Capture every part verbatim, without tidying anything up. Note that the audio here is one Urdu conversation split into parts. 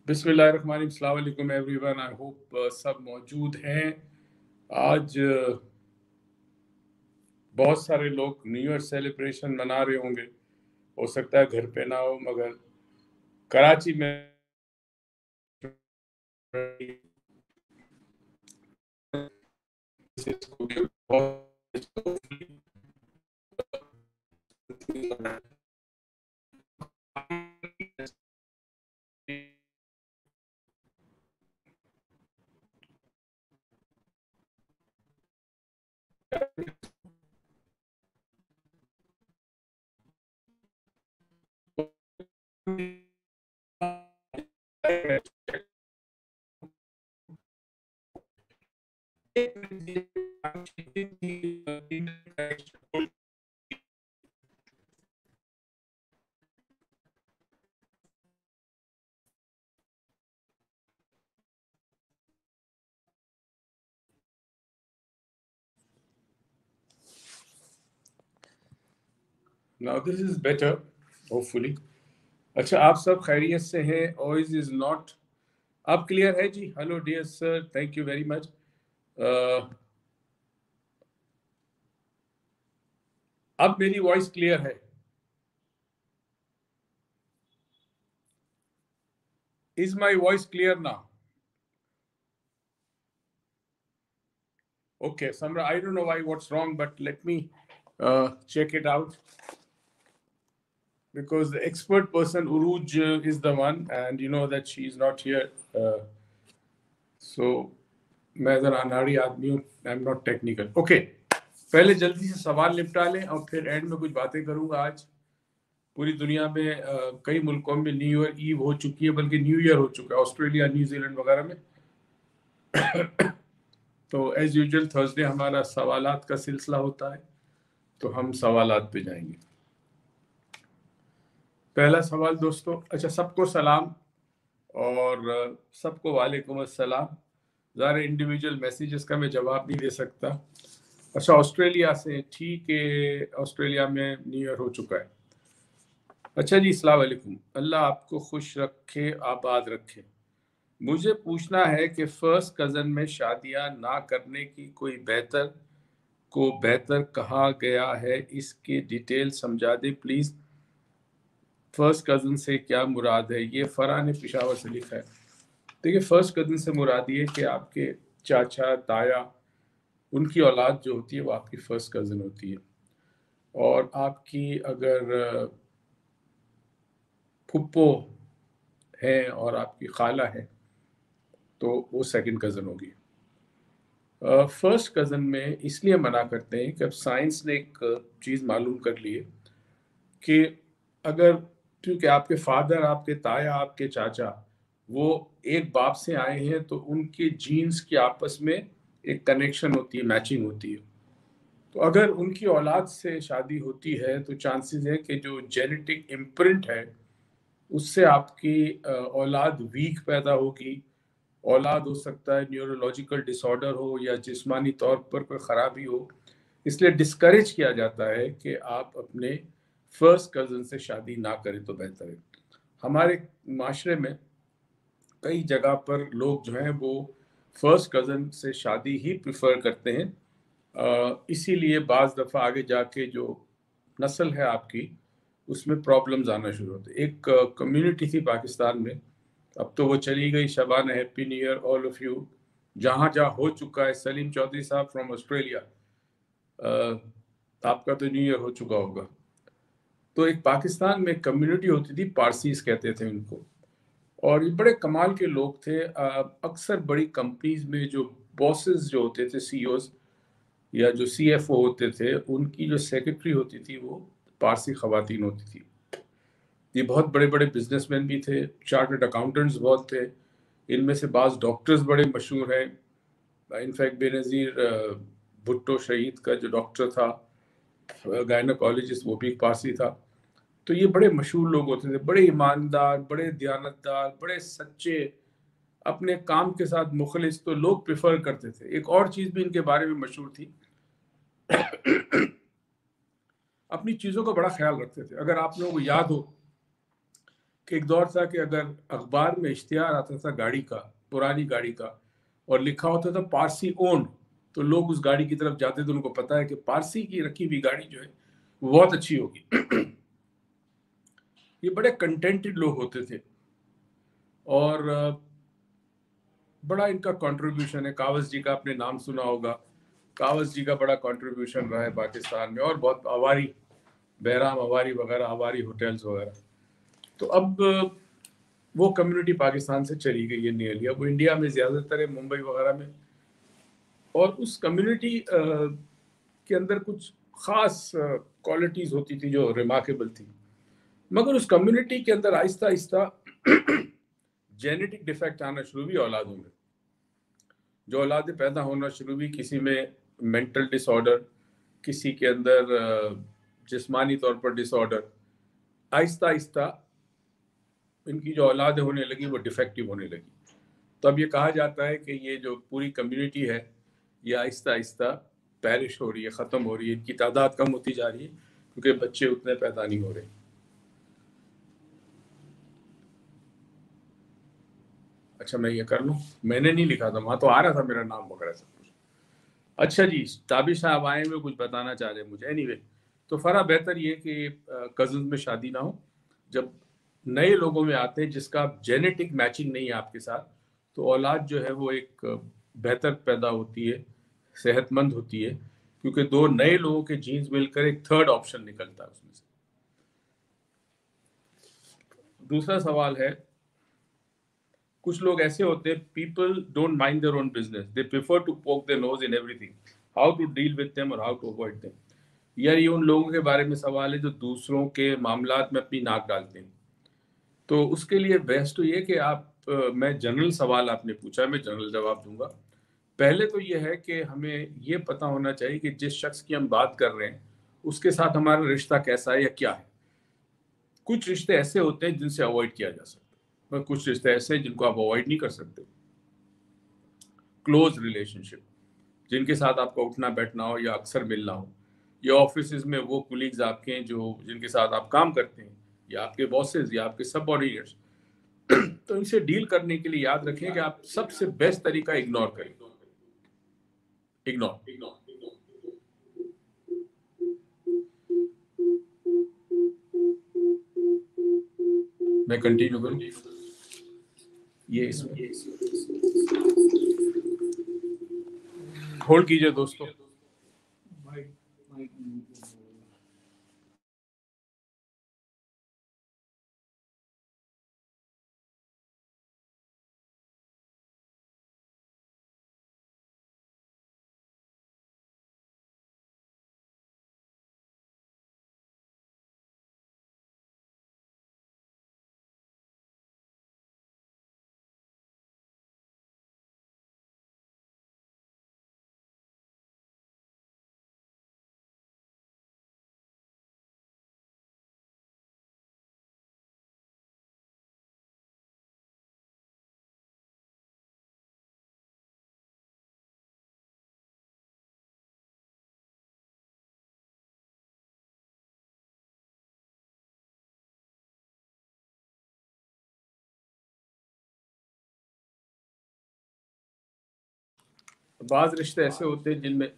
बिस्मिल्लाहिर्रहमानिर्रहीम, अस्सलाम वालेकुम एवरीवन। आई होप सब मौजूद हैं। आज uh, बहुत सारे लोग न्यू ईयर सेलिब्रेशन मना रहे होंगे। हो सकता है घर पे ना हो, मगर कराची में Now this is better, hopefully. अच्छा, आप सब खैरियत से हैं? Ois is not. आप क्लियर है जी? Hello dear sir, thank you very much. अब मेरी वॉइस क्लियर है? Is my voice clear now? Okay, Samra, I don't know why what's wrong, but let me uh, check it out. Because the expert person, Uruj, uh, is the one, and you know that she is not here. Uh, so, मैं ज़रा अनाड़ी आदमी हूँ, I'm not technical. Okay, पहले जल्दी से सवाल निपटा लें और फिर एंड में कुछ बातें करूँगा। आज पूरी दुनिया में uh, कई मुल्कों में न्यू ईयर ईव हो चुकी है, बल्कि न्यू ईयर हो चुका है, ऑस्ट्रेलिया, न्यूजीलैंड वगैरह में। तो एज यूजुअल थर्सडे हमारा सवालात का सिलसिला होता है, तो हम सवालात पे जाएंगे। पहला सवाल दोस्तों, अच्छा सबको सलाम और सबको वालेकुम अस्सलाम। ज़ाहिर इंडिविजुअल मैसेजेस का मैं जवाब नहीं दे सकता। अच्छा, ऑस्ट्रेलिया से, ठीक है, ऑस्ट्रेलिया में न्यू ईयर हो चुका है। अच्छा जी, अस्सलाम वालेकुम, अल्लाह आपको खुश रखे, आबाद रखे। मुझे पूछना है कि फर्स्ट कज़न में शादियां ना करने की कोई बेहतर को बेहतर कहा गया है, इसकी डिटेल समझा दे प्लीज़। फर्स्ट कज़न से क्या मुराद है? ये फरहान ने पेशावर से लिखा है। देखिए, फर्स्ट कज़न से मुराद ये कि आपके चाचा, ताया, उनकी औलाद जो होती है वो आपकी फर्स्ट कज़न होती है, और आपकी अगर फुप्पो है और आपकी खाला है तो वो सेकंड कज़न होगी। फर्स्ट uh, कज़न में इसलिए मना करते हैं कि अब साइंस ने एक चीज़ मालूम कर ली है कि अगर, क्योंकि आपके फादर, आपके ताया, आपके चाचा वो एक बाप से आए हैं, तो उनके जीन्स की आपस में एक कनेक्शन होती है, मैचिंग होती है। तो अगर उनकी औलाद से शादी होती है तो चांसेस है कि जो जेनेटिक इम्प्रिंट है उससे आपकी औलाद वीक पैदा होगी। औलाद हो सकता है न्यूरोलॉजिकल डिसऑर्डर हो या जिस्मानी तौर पर कोई ख़राबी हो। इसलिए डिस्करेज किया जाता है कि आप अपने फर्स्ट कज़न से शादी ना करें तो बेहतर है। हमारे माशरे में कई जगह पर लोग जो हैं वो फर्स्ट कज़न से शादी ही प्रेफर करते हैं, इसीलिए बाज़ दफ़ा आगे जाके जो नस्ल है आपकी उसमें प्रॉब्लम्स आना शुरू होते। एक कम्युनिटी थी पाकिस्तान में, अब तो वो चली गई। Shabana, happy new year all of you. जहाँ जहाँ हो चुका है, सलीम चौधरी साहब फ्रॉम ऑस्ट्रेलिया, आपका तो न्यू ईयर हो चुका होगा। तो एक पाकिस्तान में कम्युनिटी होती थी, पारसीस कहते थे उनको, और ये बड़े कमाल के लोग थे। अक्सर बड़ी कंपनीज में जो बॉसेस जो होते थे, सीईओज या जो सीएफओ होते थे, उनकी जो सेक्रेटरी होती थी वो पारसी खवातीन होती थी। ये बहुत बड़े बड़े बिजनेसमैन भी थे, चार्टर्ड अकाउंटेंट्स बहुत थे, इनमें से बाज़ डॉक्टर्स बड़े मशहूर हैं। इनफैक्ट बेनज़ीर भुट्टो शहीद का जो डॉक्टर था, गायनोकोलॉजिस्ट, वो भी पारसी था। तो ये बड़े मशहूर लोग होते थे, बड़े ईमानदार, बड़े दयानतदार, बड़े सच्चे, अपने काम के साथ मुखलिस, तो लोग प्रेफर करते थे। एक और चीज़ भी इनके बारे में मशहूर थी, अपनी चीज़ों का बड़ा ख्याल रखते थे। अगर आप लोगों को याद हो کہ ایک دور تھا کہ اگر اخبار میں اشتہار آتا تھا گاڑی کا، پرانی گاڑی کا، اور لکھا ہوتا تھا پارسی اونڈ، تو لوگ اس گاڑی کی طرف جاتے تھے، ان کو پتا ہے کہ پارسی کی رکھی ہوئی گاڑی جو ہے وہ بہت اچھی ہوگی۔ یہ بڑے کنٹینٹڈ لوگ ہوتے تھے، اور بڑا ان کا کنٹریبیوشن ہے۔ کاوس جی کا آپ نے نام سنا ہوگا، کاوس جی کا بڑا کنٹریبیوشن رہا ہے پاکستان میں، اور بہت اواری، بہرام اواری وغیرہ، اواری ہوٹلز وغیرہ۔ تو اب وہ کمیونٹی پاکستان سے چلی گئی ہے نیئرلی، اب وہ انڈیا میں زیادہ تر ہے، ممبئی وغیرہ میں، اور اس کمیونٹی کے اندر کچھ خاص کوالٹیز ہوتی تھی جو ریمارکیبل تھی، مگر اس کمیونٹی کے اندر آہستہ آہستہ جینیٹک ڈیفیکٹ آنا شروع ہوئی اولادوں میں، جو اولادیں پیدا ہونا شروع ہوئی، کسی میں مینٹل ڈس آرڈر، کسی کے اندر جسمانی طور پر ڈس آرڈر، آہستہ آہستہ ان کی جو اولادیں ہونے لگی وہ ڈیفیکٹیو ہونے لگی۔ تو اب یہ کہا جاتا ہے کہ یہ جو پوری کمیونٹی ہے یہ آہستہ آہستہ پیرش ہو رہی ہے، ختم ہو رہی ہے، ان کی تعداد کم ہوتی جا رہی ہے کیونکہ بچے اتنے پیدا نہیں ہو رہے۔ اچھا میں یہ کر لوں، میں نے نہیں لکھا تھا، وہاں تو آ رہا تھا میرا نام وغیرہ سب کچھ۔ اچھا جی، تابش صاحب آئے ہوئے کچھ بتانا چاہ رہے ہیں مجھے۔ اینی وے، تو فرا بہتر یہ کہ کزنز میں شادی نہ ہو۔ جب نئے لوگوں میں آتے ہیں جس کا جینیٹک میچنگ نہیں ہے آپ کے ساتھ، تو اولاد جو ہے وہ ایک بہتر پیدا ہوتی ہے، صحت مند ہوتی ہے، کیونکہ دو نئے لوگوں کے جینز مل کر ایک تھرڈ آپشن نکلتا ہے اس میں سے۔ دوسرا سوال ہے، کچھ لوگ ایسے ہوتے ہیں، people don't mind their own business, they prefer to پوک their nose in every thing, how to deal with them اور ہاؤ ٹو اوائڈ دیم۔ یار یہ ان لوگوں کے بارے میں سوال ہے جو دوسروں کے معاملات میں اپنی ناک ڈالتے ہیں۔ تو اس کے لیے بیسٹ تو یہ کہ آپ، میں جنرل سوال آپ نے پوچھا، میں جنرل جواب دوں گا۔ پہلے تو یہ ہے کہ ہمیں یہ پتہ ہونا چاہیے کہ جس شخص کی ہم بات کر رہے ہیں اس کے ساتھ ہمارا رشتہ کیسا ہے یا کیا ہے۔ کچھ رشتے ایسے ہوتے ہیں جن سے اوائڈ کیا جا سکتا ہے، اور کچھ رشتے ایسے ہیں جن کو آپ اوائڈ نہیں کر سکتے۔ کلوز ریلیشن شپ، جن کے ساتھ آپ کو اٹھنا بیٹھنا ہو یا اکثر ملنا ہو، یا آفیسز میں وہ کولیگز آپ کے ہیں جو جن کے ساتھ آپ کام کرتے ہیں، یا آپ کے باسز یا آپ کے سب آرڈینیٹس، تو ان سے ڈیل کرنے کے لیے یاد رکھیں کہ آپ سب سے بیسٹ طریقہ اگنور کریں۔ اگنور میں کنٹینیو کروں، یہ اس میں ہولڈ کیجئے دوستو۔ بعض رشتے ایسے ہوتے ہیں جن میں،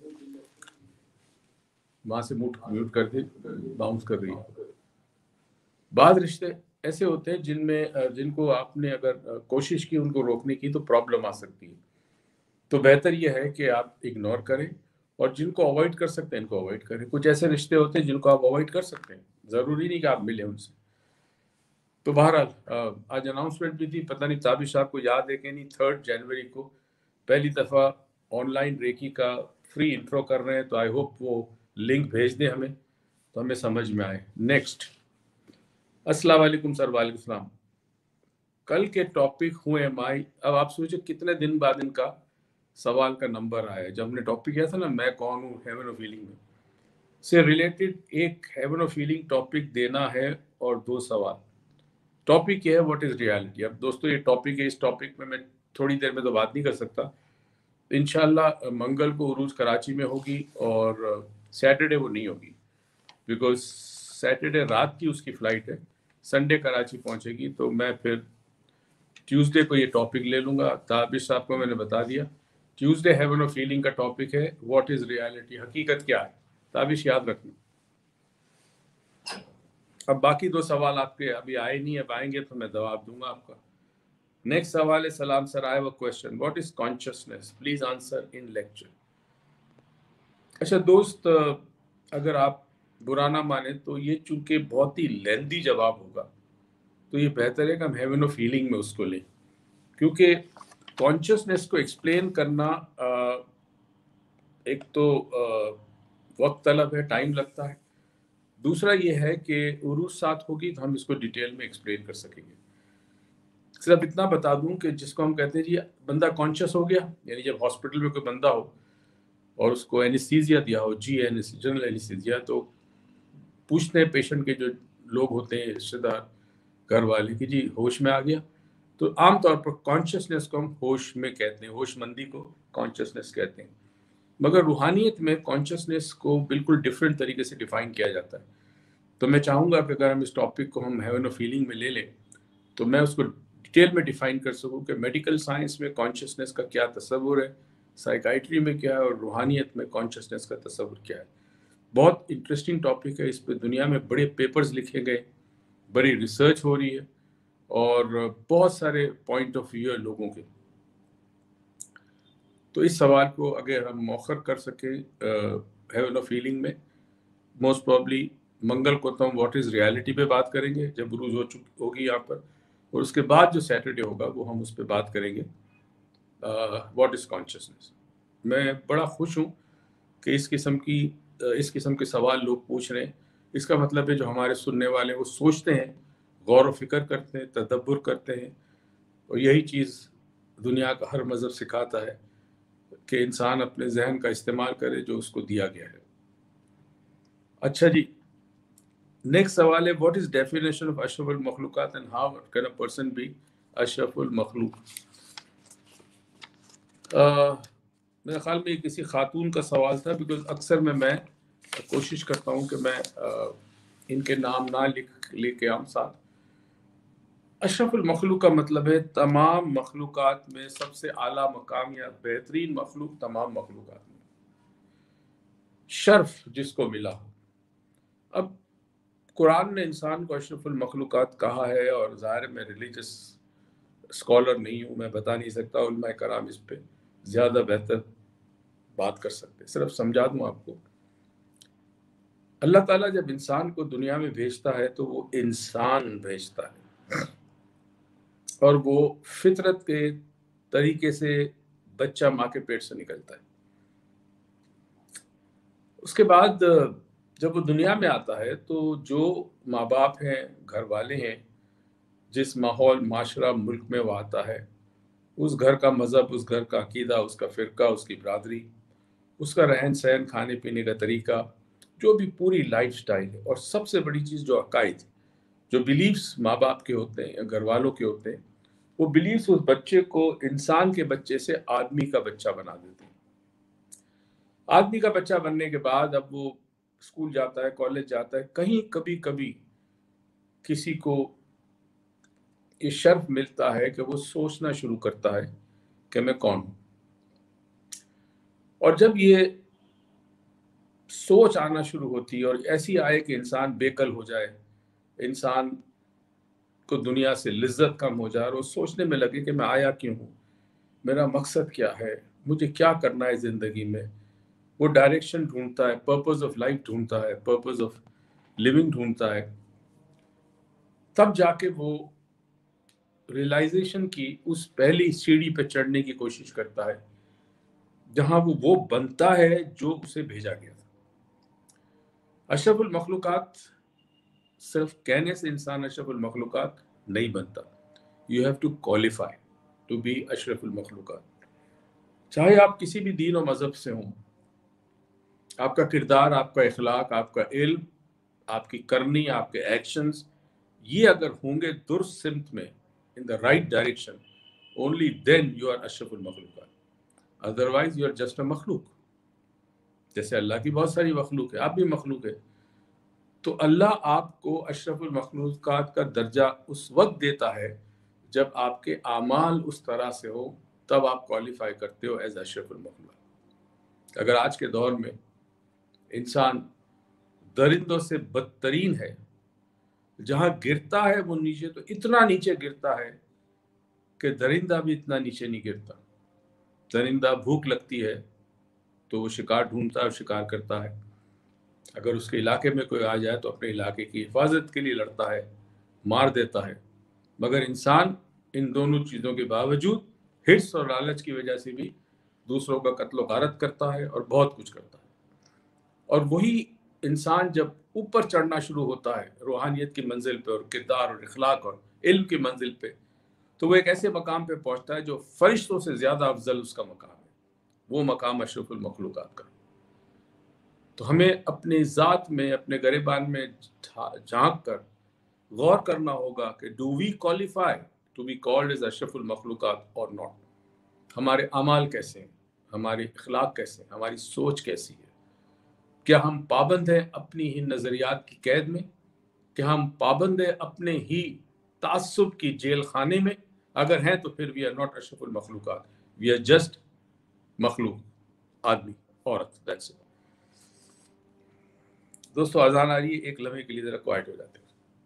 وہاں سے میوٹ کر دے، باؤنس کر رہی ہے۔ بعض رشتے ایسے ہوتے ہیں جن میں جن کو آپ نے اگر کوشش کی ان کو روکنے کی تو پرابلم آ سکتی ہے۔ تو بہتر یہ ہے کہ آپ اگنور کریں، اور جن کو اوائڈ کر سکتے ہیں ان کو اوائڈ کریں۔ کچھ ایسے رشتے ہوتے ہیں جن کو آپ اوائڈ کر سکتے ہیں، ضروری نہیں کہ آپ ملیں ان سے۔ تو بہرحال آج اناؤنسمنٹ بھی تھی، پتہ نہیں تابش صاحب کو یاد ہے کہ نہیں، تھرڈ جنوری کو پہلی دفعہ آن لائن ریکی کا فری انٹرو کر رہے ہیں، تو آئی ہوپ وہ لنک بھیج دیں ہمیں تو ہمیں سمجھ میں آئے۔ نیکسٹ، السلام علیکم سر۔ وعلیکم السلام۔ کل کے ٹاپک ہوئے مائی، اب آپ سوچیں کتنے دن بعد ان کا سوال کا نمبر آیا ہے۔ جب ہم نے ٹاپک کیا تھا نا، میں کون ہوں ہیون آف فیلنگ میں سے ریلیٹڈ ایک ہیون آف فیلنگ ٹاپک دینا ہے، اور دو سوال۔ ٹاپک یہ ہے واٹ از ریالٹی۔ اب دوستو یہ ٹاپک ہے، اس ٹاپک میں میں تھوڑی دیر میں تو بات نہیں کر سکتا۔ انشاءاللہ منگل کو عروج کراچی میں ہوگی، اور سیٹرڈے وہ نہیں ہوگی، بیکاز سیٹرڈے رات کی اس کی فلائٹ ہے، संडे कराची पहुंचेगी, तो मैं फिर ट्यूसडे को ये टॉपिक ले लूँगा। ताबिश साहब को मैंने बता दिया, ट्यूसडे हेवन ऑफ फीलिंग का टॉपिक है व्हाट इज़ रियलिटी, हकीकत क्या है। ताबिश याद रखना। अब बाकी दो सवाल आपके अभी आए नहीं, अब आएंगे तो मैं जवाब दूंगा आपका। नेक्स्ट सवाल है, सलाम sir, I have a question, what is consciousness, please answer in lecture. अच्छा दोस्त, अगर आप बुरा ना माने तो ये चूंकि बहुत ही लेंदी जवाब होगा, तो ये बेहतर है कि हम हेवन ऑफ फीलिंग में उसको लें, क्योंकि कॉन्शियसनेस को एक्सप्लेन करना आ, एक तो आ, वक्त तलब है, टाइम लगता है। दूसरा ये है कि उरूस साथ होगी तो हम इसको डिटेल में एक्सप्लेन कर सकेंगे। सिर्फ इतना बता दूं कि जिसको हम कहते हैं जी बंदा कॉन्शियस हो गया, यानी जब हॉस्पिटल में कोई बंदा हो और उसको एनेस्थीसिया दिया हो, जी जनरल एनेस्थीसिया, तो पूछते हैं पेशेंट के जो लोग होते हैं, रिश्तेदार, घर वाले, कि जी होश में आ गया। तो आमतौर पर कॉन्शियसनेस को हम होश में कहते हैं, होशमंदी को कॉन्शियसनेस कहते हैं। मगर रूहानियत में कॉन्शियसनेस को बिल्कुल डिफरेंट तरीके से डिफाइन किया जाता है। तो मैं चाहूँगा कि अगर हम इस टॉपिक को हम हेवन ऑफ फीलिंग में ले लें तो मैं उसको डिटेल में डिफाइन कर सकूँ कि मेडिकल साइंस में कॉन्शियसनेस का क्या तस्वुर है, साइकाइट्री में क्या है, और रूहानियत में कॉन्शियसनेस का तस्वुर क्या है। बहुत इंटरेस्टिंग टॉपिक है, इस पर दुनिया में बड़े पेपर्स लिखे गए, बड़ी रिसर्च हो रही है और बहुत सारे पॉइंट ऑफ व्यू है लोगों के। तो इस सवाल को अगर हम मौखर कर सके हेवन ऑफ फीलिंग में, मोस्ट प्रॉब्ली मंगल को तो हम व्हाट इज़ रियलिटी पे बात करेंगे जब रूज हो चुकी होगी यहाँ पर, और उसके बाद जो सैटरडे होगा वो हम उस पर बात करेंगे व्हाट इज़ कॉन्शियसनेस। मैं बड़ा खुश हूँ कि इस किस्म की uh, इस किस्म के सवाल लोग पूछ रहे हैं। इसका मतलब है जो हमारे सुनने वाले हैं वो सोचते हैं, गौर व फिक्र करते हैं, तदब्बुर करते हैं, और यही चीज़ दुनिया का हर मज़हब सिखाता है कि इंसान अपने जहन का इस्तेमाल करे जो उसको दिया गया है। अच्छा जी, नेक्स्ट सवाल है, व्हाट इज डेफिनेशन ऑफ अशरफुल मखलूकात and how can a person be अशरफुल मखलूक। मेरे ख्याल में ये किसी खातून का सवाल था, बिकॉज अक्सर में मैं कोशिश करता हूँ कि मैं uh, इनके नाम ना लिख लेके आम साथ। अशरफुल मखलूक का मतलब है तमाम मखलूकात में सबसे आला मकाम या बेहतरीन मखलूक तमाम मखलूकात में, शर्फ जिसको मिला हो। अब कुरान ने इंसान को अशरफुल मखलूकात कहा है, और ज़ाहिर मैं रिलीजियस स्कॉलर नहीं हूँ, मैं बता नहीं सकता, उलमा कराम इस पे ज़्यादा बेहतर बात कर सकते। सिर्फ समझा दूँ आपको, अल्लाह ताला जब इंसान को दुनिया में भेजता है तो वो इंसान भेजता है, और वो फितरत के तरीके से बच्चा माँ के पेट से निकलता है। उसके बाद जब वो दुनिया में आता है तो जो माँ बाप हैं, घर वाले हैं, जिस माहौल माशरा मुल्क में वो आता है, उस घर का मज़हब, उस घर का अकीदा, उसका फ़िरका, उसकी बरादरी, उसका रहन सहन, खाने पीने का तरीका, जो भी पूरी लाइफ स्टाइल है, और सबसे बड़ी चीज़ जो अकायद, जो बिलीव्स माँ बाप के होते हैं या घर वालों के होते हैं, वो बिलीव्स उस बच्चे को इंसान के बच्चे से आदमी का बच्चा बना देते हैं। आदमी का बच्चा बनने के बाद अब वो स्कूल जाता है, कॉलेज जाता है, कहीं कभी कभी किसी को ये शर्फ मिलता है कि वो सोचना शुरू करता है कि मैं कौन हूं। और जब ये सोच आना शुरू होती है, और ऐसी आए कि इंसान बेकल हो जाए, इंसान को दुनिया से लिज्जत कम हो जाए, और वो सोचने में लगे कि मैं आया क्यों हूँ, मेरा मकसद क्या है, मुझे क्या करना है ज़िंदगी में, वो डायरेक्शन ढूंढता है, पर्पस ऑफ लाइफ ढूंढता है, पर्पस ऑफ लिविंग ढूंढता है, तब जाके वो रियलाइजेशन की उस पहली सीढ़ी पे चढ़ने की कोशिश करता है जहां वो वो बनता है जो उसे भेजा गया था। अशरफुल मखलूकात सिर्फ कहने से इंसान अशरफुल मखलूकात नहीं बनता, you have to qualify to be अशरफुल मखलूकात। चाहे आप किसी भी दीन और मजहब से हों, आपका किरदार, आपका इखलाक, आपका इल्म, आपकी करनी, आपके एक्शंस, ये अगर होंगे दुरुस्त सिमत में, in the right direction, only then you are अशरफुल मखलूकात, otherwise you are just a मखलूक। जैसे अल्लाह की बहुत सारी मखलूक है, आप भी मखलूक है, تو اللہ آپ کو اشرف المخلوقات کا درجہ اس وقت دیتا ہے جب آپ کے اعمال اس طرح سے ہو، تب آپ کوالیفائی کرتے ہو ایز اشرف المخلوق۔ اگر آج کے دور میں انسان درندوں سے بدترین ہے، جہاں گرتا ہے وہ نیچے تو اتنا نیچے گرتا ہے کہ درندہ بھی اتنا نیچے نہیں گرتا۔ درندہ بھوک لگتی ہے تو وہ شکار ڈھونڈتا ہے اور شکار کرتا ہے، اگر اس کے علاقے میں کوئی آ جائے تو اپنے علاقے کی حفاظت کے لیے لڑتا ہے، مار دیتا ہے۔ مگر انسان ان دونوں چیزوں کے باوجود حرص اور لالچ کی وجہ سے بھی دوسروں کا قتل و غارت کرتا ہے اور بہت کچھ کرتا ہے۔ اور وہی انسان جب اوپر چڑھنا شروع ہوتا ہے روحانیت کی منزل پہ اور کردار اور اخلاق اور علم کی منزل پہ، تو وہ ایک ایسے مقام پہ پہنچتا ہے جو فرشتوں سے زیادہ افضل اس کا مقام ہے، وہ مقام اشرف المخلوقات کا۔ تو ہمیں اپنے ذات میں، اپنے گریبان میں جھانک کر غور کرنا ہوگا کہ do we qualify to be called as اشرف المخلوقات اور ناٹ۔ ہمارے اعمال کیسے ہیں، ہمارے اخلاق کیسے ہیں، ہماری سوچ کیسی ہے؟ کیا ہم پابند ہیں اپنی ہی نظریات کی قید میں؟ کیا ہم پابند ہیں اپنے ہی تعصب کی جیل خانے میں؟ اگر ہیں تو پھر وی آر ناٹ اشرف المخلوقات، وی آر جسٹ مخلوق، آدمی، عورت، دیٹس اٹ۔ دوستو اذان آ رہی ہے، ایک لمحے کے لیے ذرا کوائٹ ہو جاتے ہیں۔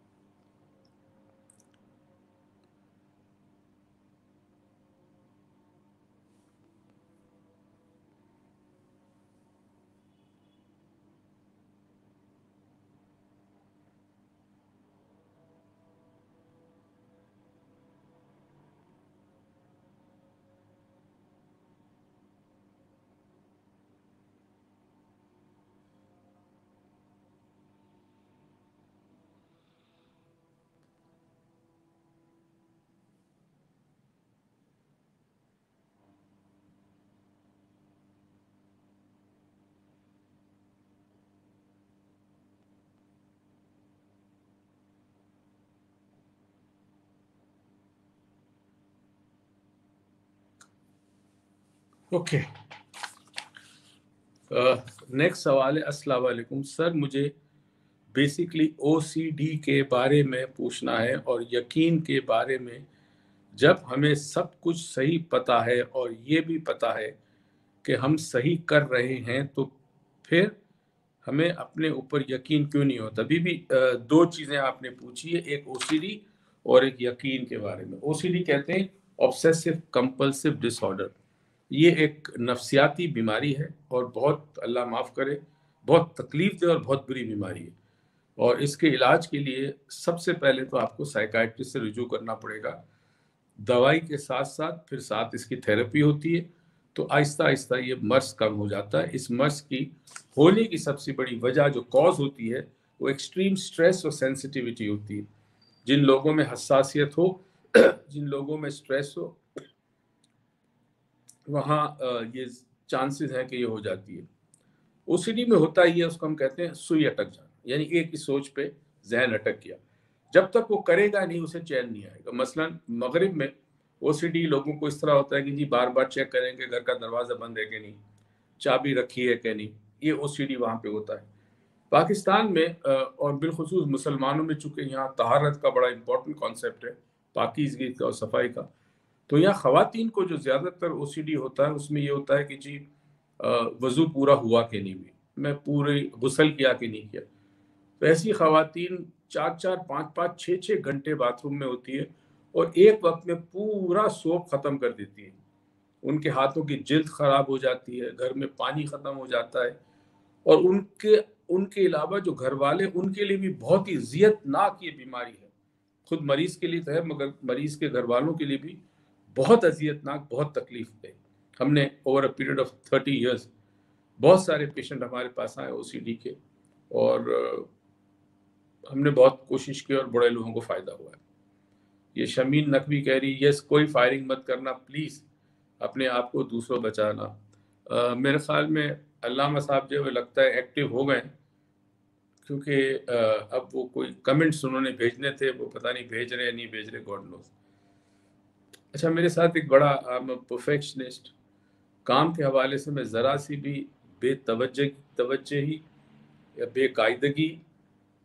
اوکے، نیکسٹ سوال ہے، السلام علیکم سر، مجھے بیسیکلی او سی ڈی کے بارے میں پوچھنا ہے اور یقین کے بارے میں۔ جب ہمیں سب کچھ صحیح پتہ ہے اور یہ بھی پتہ ہے کہ ہم صحیح کر رہے ہیں، تو پھر ہمیں اپنے اوپر یقین کیوں نہیں ہوتا؟ ابھی بھی دو چیزیں آپ نے پوچھی ہے، ایک او سی ڈی اور ایک یقین کے بارے میں۔ او سی ڈی کہتے ہیں آبسیسو کمپلسو ڈس آرڈر، یہ ایک نفسیاتی بیماری ہے اور بہت، اللہ معاف کرے، بہت تکلیف دہ اور بہت بری بیماری ہے، اور اس کے علاج کے لیے سب سے پہلے تو آپ کو سائیکائٹرسٹ سے رجوع کرنا پڑے گا، دوائی کے ساتھ ساتھ پھر ساتھ اس کی تھیراپی ہوتی ہے، تو آہستہ آہستہ یہ مرض کم ہو جاتا ہے۔ اس مرض کی ہونے کی سب سے بڑی وجہ جو کاز ہوتی ہے وہ ایکسٹریم سٹریس اور سینسٹیویٹی ہوتی ہے۔ جن لوگوں میں حساسیت ہو، جن لوگوں میں سٹریس ہو، وہاں یہ چانسز ہیں کہ یہ ہو جاتی ہے۔ او سی ڈی میں ہوتا ہی ہے، اس کو ہم کہتے ہیں سوئی اٹک جانا، یعنی ایک ہی سوچ پہ ذہن اٹک گیا، جب تک وہ کرے گا نہیں اسے چین نہیں آئے گا۔ مثلا مغرب میں او سی ڈی لوگوں کو اس طرح ہوتا ہے کہ جی بار بار چیک کریں کہ گھر کا دروازہ بند ہے کہ نہیں، چابی رکھی ہے کہ نہیں، یہ او سی ڈی وہاں پہ ہوتا ہے۔ پاکستان میں اور بالخصوص مسلمانوں میں، چونکہ یہاں طہارت کا بڑا امپورٹنٹ کانسیپٹ ہے، پاکیزگی کا اور صفائی کا، تو یہاں خواتین کو جو زیادہ تر او سی ڈی ہوتا ہے اس میں یہ ہوتا ہے کہ جی وضو پورا ہوا کہ نہیں ہوئی، میں پورے غسل کیا کہ نہیں کیا۔ تو ایسی خواتین چار چار پانچ پانچ چھ چھ گھنٹے باتھ روم میں ہوتی ہے اور ایک وقت میں پورا سوپ ختم کر دیتی ہے، ان کے ہاتھوں کی جلد خراب ہو جاتی ہے، گھر میں پانی ختم ہو جاتا ہے، اور ان کے ان کے علاوہ جو گھر والے، ان کے لیے بھی بہت ہی اذیت ناک یہ بیماری ہے۔ خود مریض کے لیے تو ہے مگر مریض کے گھر والوں کے لیے بھی بہت اذیت ناک، بہت تکلیف دہ۔ ہم نے over a period of thirty years بہت سارے پیشنٹ ہمارے پاس آئے او سی ڈی کے، اور ہم نے بہت کوشش کی اور بڑے لوگوں کو فائدہ ہوا ہے۔ یہ شمین نقوی کہہ رہی یس کوئی فائرنگ مت کرنا پلیز، اپنے آپ کو دوسروں بچانا۔ میرے خیال میں علامہ صاحب جو لگتا ہے ایکٹیو ہو گئے، کیونکہ اب وہ کوئی کمنٹس انہوں نے بھیجنے تھے، وہ پتہ نہیں بھیج رہے نہیں بھیج رہے، گاڈ نوز۔ اچھا، میرے ساتھ ایک بڑا پرفیکشنسٹ، کام کے حوالے سے میں ذرا سی بھی بے توجہ توجہی یا بے قاعدگی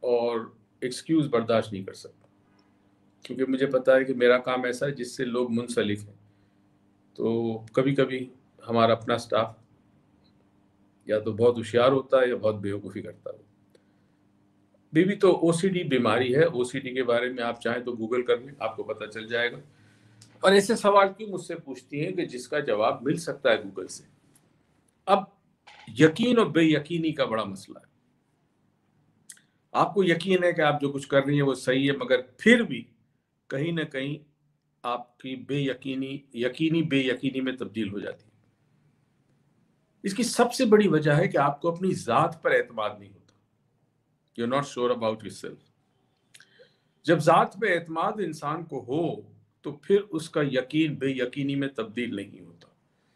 اور ایکسکیوز برداشت نہیں کر سکتا، کیونکہ مجھے پتا ہے کہ میرا کام ایسا ہے جس سے لوگ منسلک ہیں. تو کبھی کبھی ہمارا اپنا سٹاف یا تو بہت ہوشیار ہوتا ہے یا بہت بیوقوفی کرتا ہے. بیوی تو او سی ڈی بیماری ہے. او سی ڈی کے بارے میں آپ چاہیں تو گوگل کر لیں، آپ کو پتہ چل جائے گا. اور ایسے سوال کیوں مجھ سے پوچھتی ہیں کہ جس کا جواب مل سکتا ہے گوگل سے. اب یقین اور بے یقینی کا بڑا مسئلہ ہے. آپ کو یقین ہے کہ آپ جو کچھ کر رہی ہیں وہ صحیح ہے، مگر پھر بھی کہیں نہ کہیں آپ کی بے یقینی یقینی بے یقینی میں تبدیل ہو جاتی ہے. اس کی سب سے بڑی وجہ ہے کہ آپ کو اپنی ذات پر اعتماد نہیں ہوتا. You're not sure about yourself. جب ذات پہ اعتماد انسان کو ہو تو پھر اس کا یقین بے یقینی میں تبدیل نہیں ہوتا.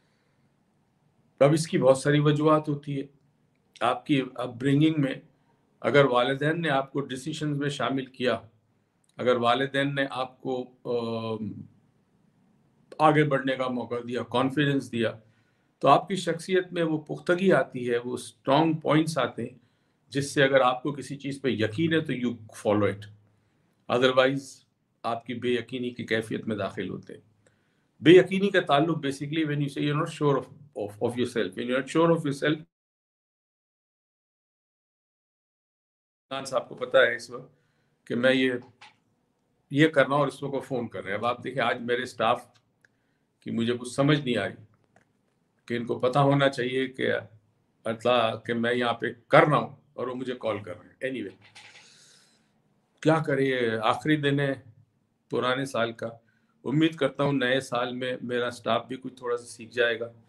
اب اس کی بہت ساری وجوہات ہوتی ہے. آپ کی اپ برنگنگ میں اگر والدین نے آپ کو ڈیسیشنز میں شامل کیا، اگر والدین نے آپ کو آگے بڑھنے کا موقع دیا، کانفیڈنس دیا، تو آپ کی شخصیت میں وہ پختگی آتی ہے، وہ اسٹرانگ پوائنٹس آتے ہیں جس سے اگر آپ کو کسی چیز پہ یقین ہے تو یو فالو اٹ. ادروائز آپ کی بے یقینی کی کیفیت میں داخل ہوتے ہیں. بے یقینی کا تعلق basically when you say you're not sure of, of, of yourself, when you're not sure of yourself. آپ کو پتا ہے اس وقت کہ میں یہ یہ کر رہا ہوں اور اس وقت فون کر رہے ہیں. اب آپ دیکھیں آج میرے سٹاف کی مجھے کچھ سمجھ نہیں آئی کہ ان کو پتا ہونا چاہیے کہ اطلاع کہ میں یہاں پہ کر رہا ہوں اور وہ مجھے کال کر رہے ہیں. اینی وے کیا کریے، آخری دن ہے پرانے سال کا. امید کرتا ہوں نئے سال میں میرا سٹاف بھی کچھ تھوڑا سا سیکھ جائے گا.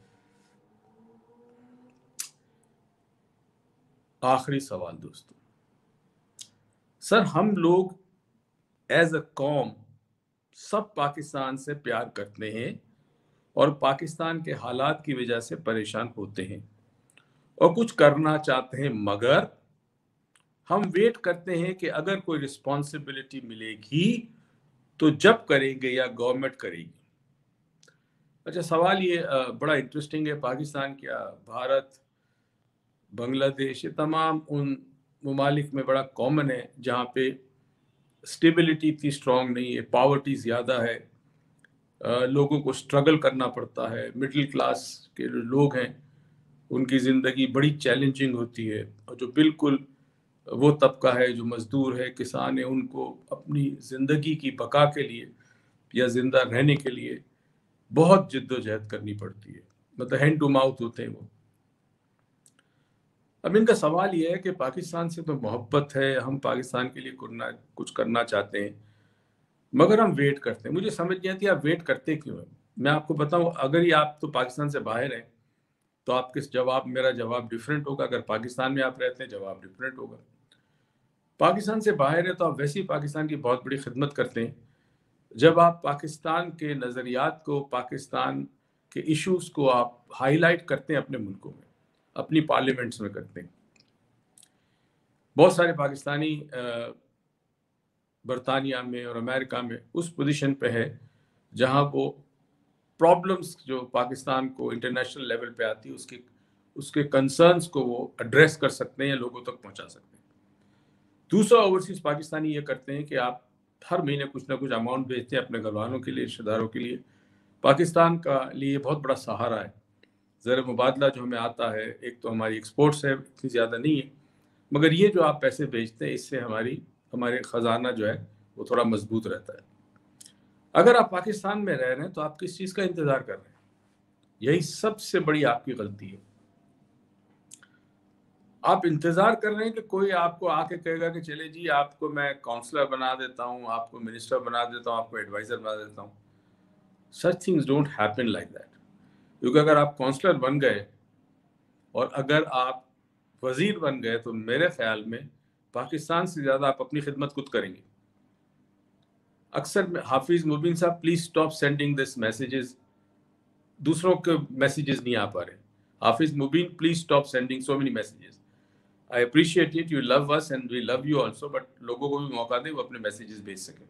آخری سوال دوستو، سر ہم لوگ ایز اے قوم سب پاکستان سے پیار کرتے ہیں اور پاکستان کے حالات کی وجہ سے پریشان ہوتے ہیں اور کچھ کرنا چاہتے ہیں، مگر ہم ویٹ کرتے ہیں کہ اگر کوئی رسپانسبلٹی ملے گی تو جب کریں گے یا گورنمنٹ کرے گی. اچھا سوال یہ بڑا انٹرسٹنگ ہے. پاکستان کیا بھارت، بنگلہ دیش، یہ تمام ان ممالک میں بڑا کامن ہے جہاں پہ اسٹیبلٹی اتنی اسٹرانگ نہیں ہے، پاورٹی زیادہ ہے، لوگوں کو اسٹرگل کرنا پڑتا ہے. مڈل کلاس کے جو لوگ ہیں ان کی زندگی بڑی چیلنجنگ ہوتی ہے، اور جو بالکل وہ طبقہ ہے جو مزدور ہے، کسان ہے، ان کو اپنی زندگی کی بقا کے لیے یا زندہ رہنے کے لیے بہت جد و جہد کرنی پڑتی ہے. مطلب ہینڈ ٹو ماؤتھ ہوتے ہیں وہ. اب ان کا سوال یہ ہے کہ پاکستان سے تو محبت ہے، ہم پاکستان کے لیے کچھ کرنا چاہتے ہیں، مگر ہم ویٹ کرتے ہیں. مجھے سمجھ نہیں آتی آپ ویٹ کرتے کیوں ہیں. میں آپ کو بتاؤں، اگر یہ آپ تو پاکستان سے باہر ہیں تو آپ کے جواب میرا جواب ڈیفرنٹ ہوگا. اگر پاکستان میں آپ رہتے ہیں جواب ڈیفرنٹ ہوگا. پاکستان سے باہر ہے تو آپ ویسے ہی پاکستان کی بہت بڑی خدمت کرتے ہیں. جب آپ پاکستان کے نظریات کو، پاکستان کے ایشوز کو آپ ہائی لائٹ کرتے ہیں اپنے ملکوں میں، اپنی پارلیمنٹس میں کرتے ہیں. بہت سارے پاکستانی برطانیہ میں اور امریکہ میں اس پوزیشن پہ ہے جہاں وہ پرابلمز جو پاکستان کو انٹرنیشنل لیول پہ آتی ہے اس کے اس کے کنسرنز کو وہ ایڈریس کر سکتے ہیں، لوگوں تک پہنچا سکتے ہیں. دوسرا اوورسیز پاکستانی یہ کرتے ہیں کہ آپ ہر مہینے کچھ نہ کچھ اماؤنٹ بھیجتے ہیں اپنے گھر والوں کے لیے، رشتہ داروں کے لیے. پاکستان کا لیے بہت بڑا سہارا ہے. زر مبادلہ جو ہمیں آتا ہے، ایک تو ہماری ایکسپورٹس ہے، اتنی زیادہ نہیں ہے، مگر یہ جو آپ پیسے بھیجتے ہیں اس سے ہماری ہمارے خزانہ جو ہے وہ تھوڑا مضبوط رہتا ہے. اگر آپ پاکستان میں رہ رہے ہیں تو آپ کس چیز کا انتظار کر رہے ہیں؟ یہی سب سے بڑی آپ کی غلطی ہے. آپ انتظار کر رہے ہیں کہ کوئی آپ کو آ کے کہے گا کہ چلے جی آپ کو میں کاؤنسلر بنا دیتا ہوں، آپ کو منسٹر بنا دیتا ہوں، آپ کو ایڈوائزر بنا دیتا ہوں. Such things don't happen like that. کیونکہ اگر آپ کاؤنسلر بن گئے اور اگر آپ وزیر بن گئے تو میرے خیال میں پاکستان سے زیادہ آپ اپنی خدمت خود کریں گے. اکثر Hafiz Mubeen sahab please stop sending this messages, دوسروں کے میسیجز نہیں آ پا رہے. Hafiz Mubeen please stop sending so many messages. I appreciate it, you love us and we love you also, but لوگوں کو بھی موقع دیں وہ اپنے میسیجز بھیج سکیں.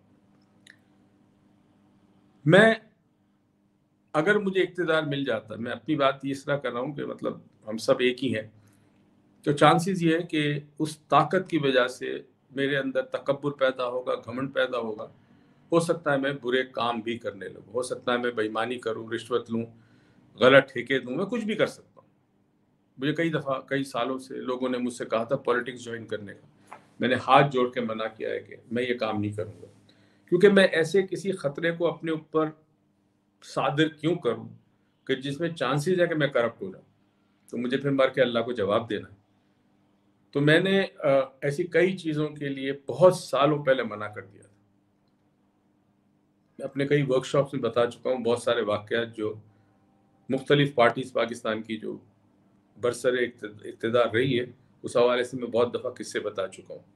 میں اگر مجھے اقتدار مل جاتا، میں اپنی بات اس طرح کر رہا ہوں کہ مطلب ہم سب ایک ہی ہیں، تو چانسز یہ ہے کہ اس طاقت کی وجہ سے میرے اندر تکبر پیدا ہوگا، گھمنڈ پیدا ہوگا، ہو سکتا ہے میں برے کام بھی کرنے لگوں، ہو سکتا ہے میں بےایمانی کروں، رشوت لوں، غلط ٹھیکے دوں، میں کچھ بھی کر سکتا ہوں۔ مجھے کئی دفعہ کئی سالوں سے لوگوں نے مجھ سے کہا تھا پولیٹکس جوائن کرنے کا، میں نے ہاتھ جوڑ کے منع کیا ہے کہ میں یہ کام نہیں کروں گا، کیونکہ میں ایسے کسی خطرے کو اپنے اوپر صادر کیوں کروں کہ جس میں چانسز ہے کہ میں کرپٹ ہو جاؤں، تو مجھے پھر مر کے اللہ کو جواب دینا ہے۔ تو میں نے ایسی کئی چیزوں کے لیے بہت سالوں پہلے منع کر دیا تھا۔ میں اپنے کئی ورک شاپس میں بتا چکا ہوں بہت سارے واقعات جو مختلف پارٹیز پاکستان کی جو برسر اقتدار رہی ہے، اس حوالے سے میں بہت دفعہ قصے بتا چکا ہوں۔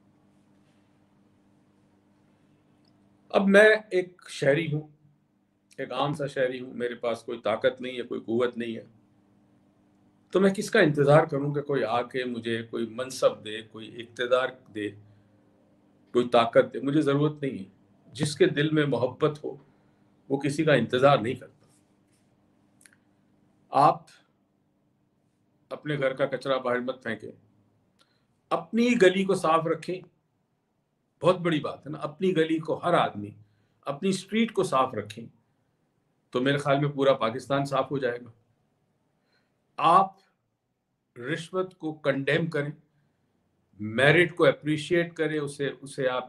اب میں ایک شہری ہوں، ایک عام سا شہری ہوں، میرے پاس کوئی طاقت نہیں ہے، کوئی قوت نہیں ہے، تو میں کس کا انتظار کروں کہ کوئی آ کے مجھے کوئی منصب دے، کوئی اقتدار دے، کوئی طاقت دے؟ مجھے ضرورت نہیں ہے۔ جس کے دل میں محبت ہو وہ کسی کا انتظار نہیں کرتا۔ آپ اپنے گھر کا کچرا باہر مت پھینکیں، اپنی گلی کو صاف رکھیں، بہت بڑی بات ہے نا، اپنی گلی کو، ہر آدمی اپنی سٹریٹ کو صاف رکھیں تو میرے خیال میں پورا پاکستان صاف ہو جائے گا۔ آپ رشوت کو کنڈیم کریں، میرٹ کو اپریشیٹ کریں، اسے اسے آپ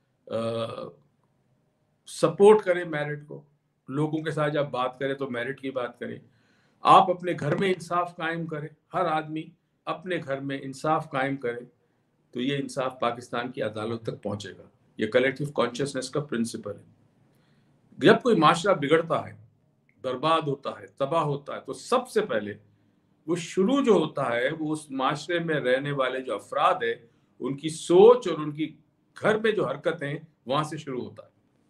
سپورٹ کریں، میرٹ کو، لوگوں کے ساتھ جب بات کریں تو میرٹ کی بات کریں۔ آپ اپنے گھر میں انصاف قائم کریں، ہر آدمی اپنے گھر میں انصاف قائم کرے تو یہ انصاف پاکستان کی عدالت تک پہنچے گا۔ یہ کلیکٹیو کانشیسنس کا پرنسپل ہے۔ جب کوئی معاشرہ بگڑتا ہے، برباد ہوتا ہے، تباہ ہوتا ہے، تو سب سے پہلے وہ شروع جو ہوتا ہے وہ اس معاشرے میں رہنے والے جو افراد ہیں ان کی سوچ اور ان کی گھر میں جو حرکتیں وہاں سے شروع ہوتا ہے۔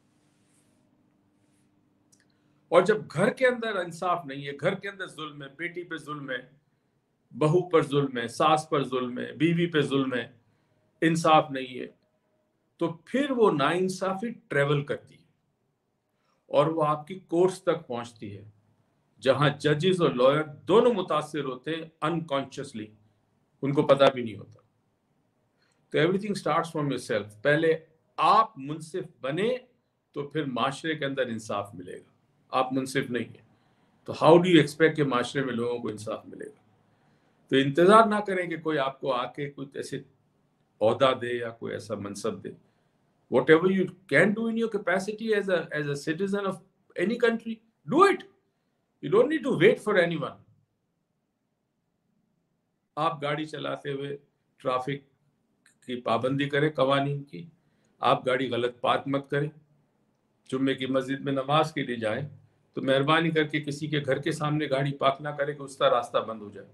اور جب گھر کے اندر انصاف نہیں ہے، گھر کے اندر ظلم ہے، بیٹی پہ ظلم ہے، بہو پر ظلم ہے، ساس پر ظلم ہے، بیوی پہ ظلم ہے، انصاف نہیں ہے، تو پھر وہ ناانصافی ٹریول کرتی ہے اور وہ آپ کی کورٹس تک پہنچتی ہے، جہاں ججز اور لائر دونوں متاثر ہوتے ہیں انکانشیسلی، ان کو پتہ بھی نہیں ہوتا۔ تو everything starts from yourself. پہلے آپ منصف بنے تو پھر معاشرے کے اندر انصاف ملے گا۔ آپ منصف نہیں ہیں تو ہاؤ ڈو یو ایکسپیکٹ کہ معاشرے میں لوگوں کو انصاف ملے گا؟ تو انتظار نہ کریں کہ کوئی آپ کو آ کے کچھ ایسے عہدہ دے یا کوئی ایسا منصب دے۔ Whatever you can do in your capacity as a as a citizen of any country, do it. You don't need to wait for anyone. آپ گاڑی چلاتے ہوئے ٹرافک کی پابندی کریں، قوانین کی۔ آپ گاڑی غلط پارک مت کریں۔ جمعے کی مسجد میں نماز کے لیے جائیں تو مہربانی کر کے کسی کے گھر کے سامنے گاڑی پارک نہ کریں کہ اس کا راستہ بند ہو جائے۔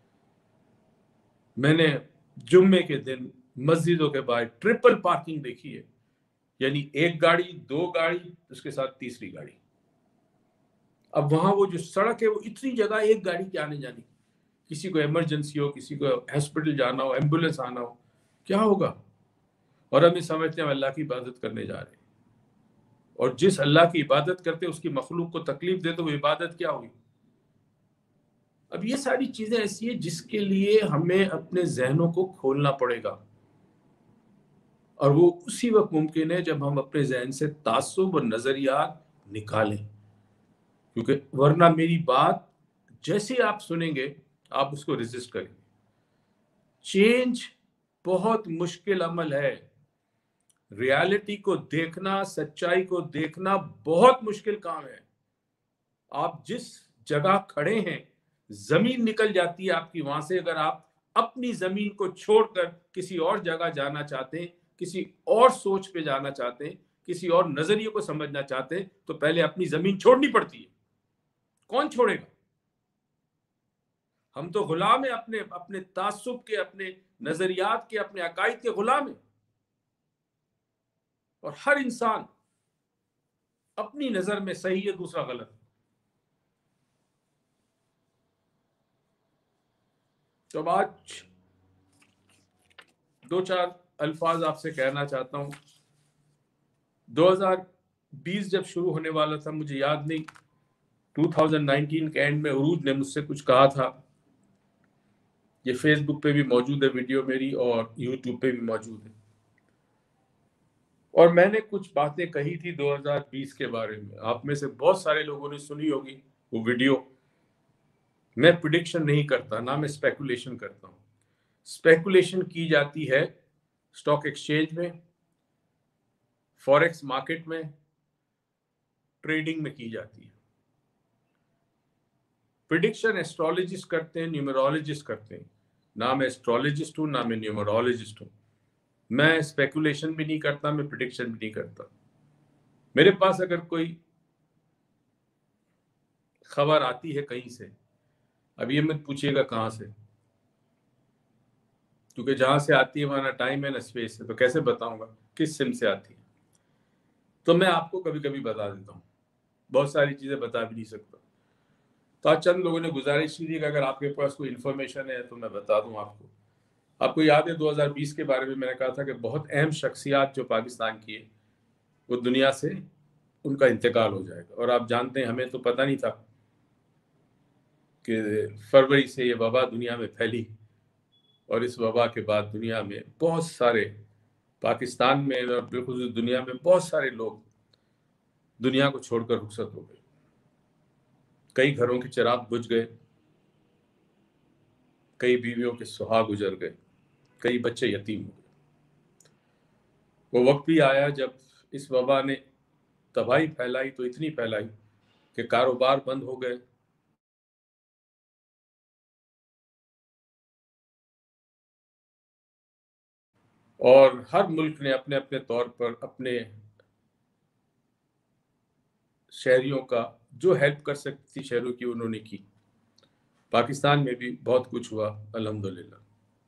میں نے جمعے کے دن مسجدوں کے باہر ٹرپل پارکنگ دیکھی ہے، یعنی ایک گاڑی، دو گاڑی، اس کے ساتھ تیسری گاڑی۔ اب وہاں وہ جو سڑک ہے وہ اتنی جگہ ایک گاڑی کے آنے جانے، کسی کو ایمرجنسی ہو، کسی کو ہاسپٹل جانا ہو، ایمبولینس آنا ہو، کیا ہوگا؟ اور ہم یہ سمجھتے ہیں اللہ کی عبادت کرنے جا رہے ہیں، اور جس اللہ کی عبادت کرتے اس کی مخلوق کو تکلیف دے تو وہ عبادت کیا ہوئی؟ اب یہ ساری چیزیں ایسی ہیں جس کے لیے ہمیں اپنے ذہنوں کو کھولنا پڑے گا، اور وہ اسی وقت ممکن ہے جب ہم اپنے ذہن سے تعصب اور نظریات نکالیں، کیونکہ ورنہ میری بات جیسے آپ سنیں گے آپ اس کو ریزسٹ کریں گے۔ چینج بہت مشکل عمل ہے، ریالٹی کو دیکھنا، سچائی کو دیکھنا بہت مشکل کام ہے۔ آپ جس جگہ کھڑے ہیں زمین نکل جاتی ہے آپ کی وہاں سے، اگر آپ اپنی زمین کو چھوڑ کر کسی اور جگہ جانا چاہتے ہیں، کسی اور سوچ پہ جانا چاہتے ہیں، کسی اور نظریے کو سمجھنا چاہتے ہیں، تو پہلے اپنی زمین چھوڑنی پڑتی ہے۔ کون چھوڑے گا؟ ہم تو غلام ہیں، اپنے اپنے تعصب کے، اپنے نظریات کے، اپنے عقائد کے غلام ہیں، اور ہر انسان اپنی نظر میں صحیح ہے، دوسرا غلط۔ تو آج دو چار الفاظ آپ سے کہنا چاہتا ہوں۔ دو ہزار بیس جب شروع ہونے والا تھا، مجھے یاد نہیں، دو ہزار انیس کے اینڈ میں عروج نے مجھ سے کچھ کہا تھا، یہ فیس بک پہ بھی موجود ہے ویڈیو میری، اور یوٹیوب پہ بھی موجود ہے۔ اور میں نے کچھ باتیں کہی تھی دو ہزار بیس کے بارے میں، آپ میں سے بہت سارے لوگوں نے سنی ہوگی وہ ویڈیو۔ میں پریڈکشن نہیں کرتا، نہ میں اسپیکولیشن کرتا ہوں۔ اسپیکولیشن کی جاتی ہے اسٹاک ایکسچینج میں، فوریکس مارکیٹ میں، ٹریڈنگ میں کی جاتی ہے۔ پریڈکشن ایسٹرولوجسٹ کرتے ہیں، نیومرولوجسٹ کرتے ہیں، نہ میں ایسٹرولوجسٹ ہوں نہ میں نیومرولوجسٹ ہوں۔ میں اسپیکولیشن بھی نہیں کرتا، میں پریڈکشن بھی نہیں کرتا۔ میرے پاس اگر کوئی خبر آتی ہے کہیں سے، اب یہ مت پوچھیے گا کہاں سے، کیونکہ جہاں سے آتی ہے وہاں نہ ٹائم ہے نہ اسپیس ہے، تو کیسے بتاؤں گا کس سم سے آتی ہے؟ تو میں آپ کو کبھی کبھی بتا دیتا ہوں، بہت ساری چیزیں بتا بھی نہیں سکتا۔ تو آج چند لوگوں نے گزارش کی تھی کہ اگر آپ کے پاس کوئی انفارمیشن ہے تو میں بتا دوں آپ کو۔ آپ کو یاد ہے دو ہزار بیس کے بارے میں میں نے کہا تھا کہ بہت اہم شخصیات جو پاکستان کی ہے وہ دنیا سے ان کا انتقال ہو جائے گا، اور آپ جانتے ہیں ہمیں تو پتہ نہیں تھا کہ فروری سے یہ وبا دنیا میں پھیلی، اور اس وبا کے بعد دنیا میں بہت سارے، پاکستان میں اور بالخصوص دنیا میں بہت سارے لوگ دنیا کو چھوڑ کر رخصت ہو گئے۔ کئی گھروں کے چراغ بجھ گئے، کئی بیویوں کے سہاگ گزر گئے، کئی بچے یتیم ہو گئے۔ وہ وقت بھی آیا جب اس وبا نے تباہی پھیلائی تو اتنی پھیلائی کہ کاروبار بند ہو گئے، اور ہر ملک نے اپنے اپنے طور پر اپنے شہریوں کا جو ہیلپ کر سکتی تھی شہروں کی انہوں نے کی۔ پاکستان میں بھی بہت کچھ ہوا الحمدللہ۔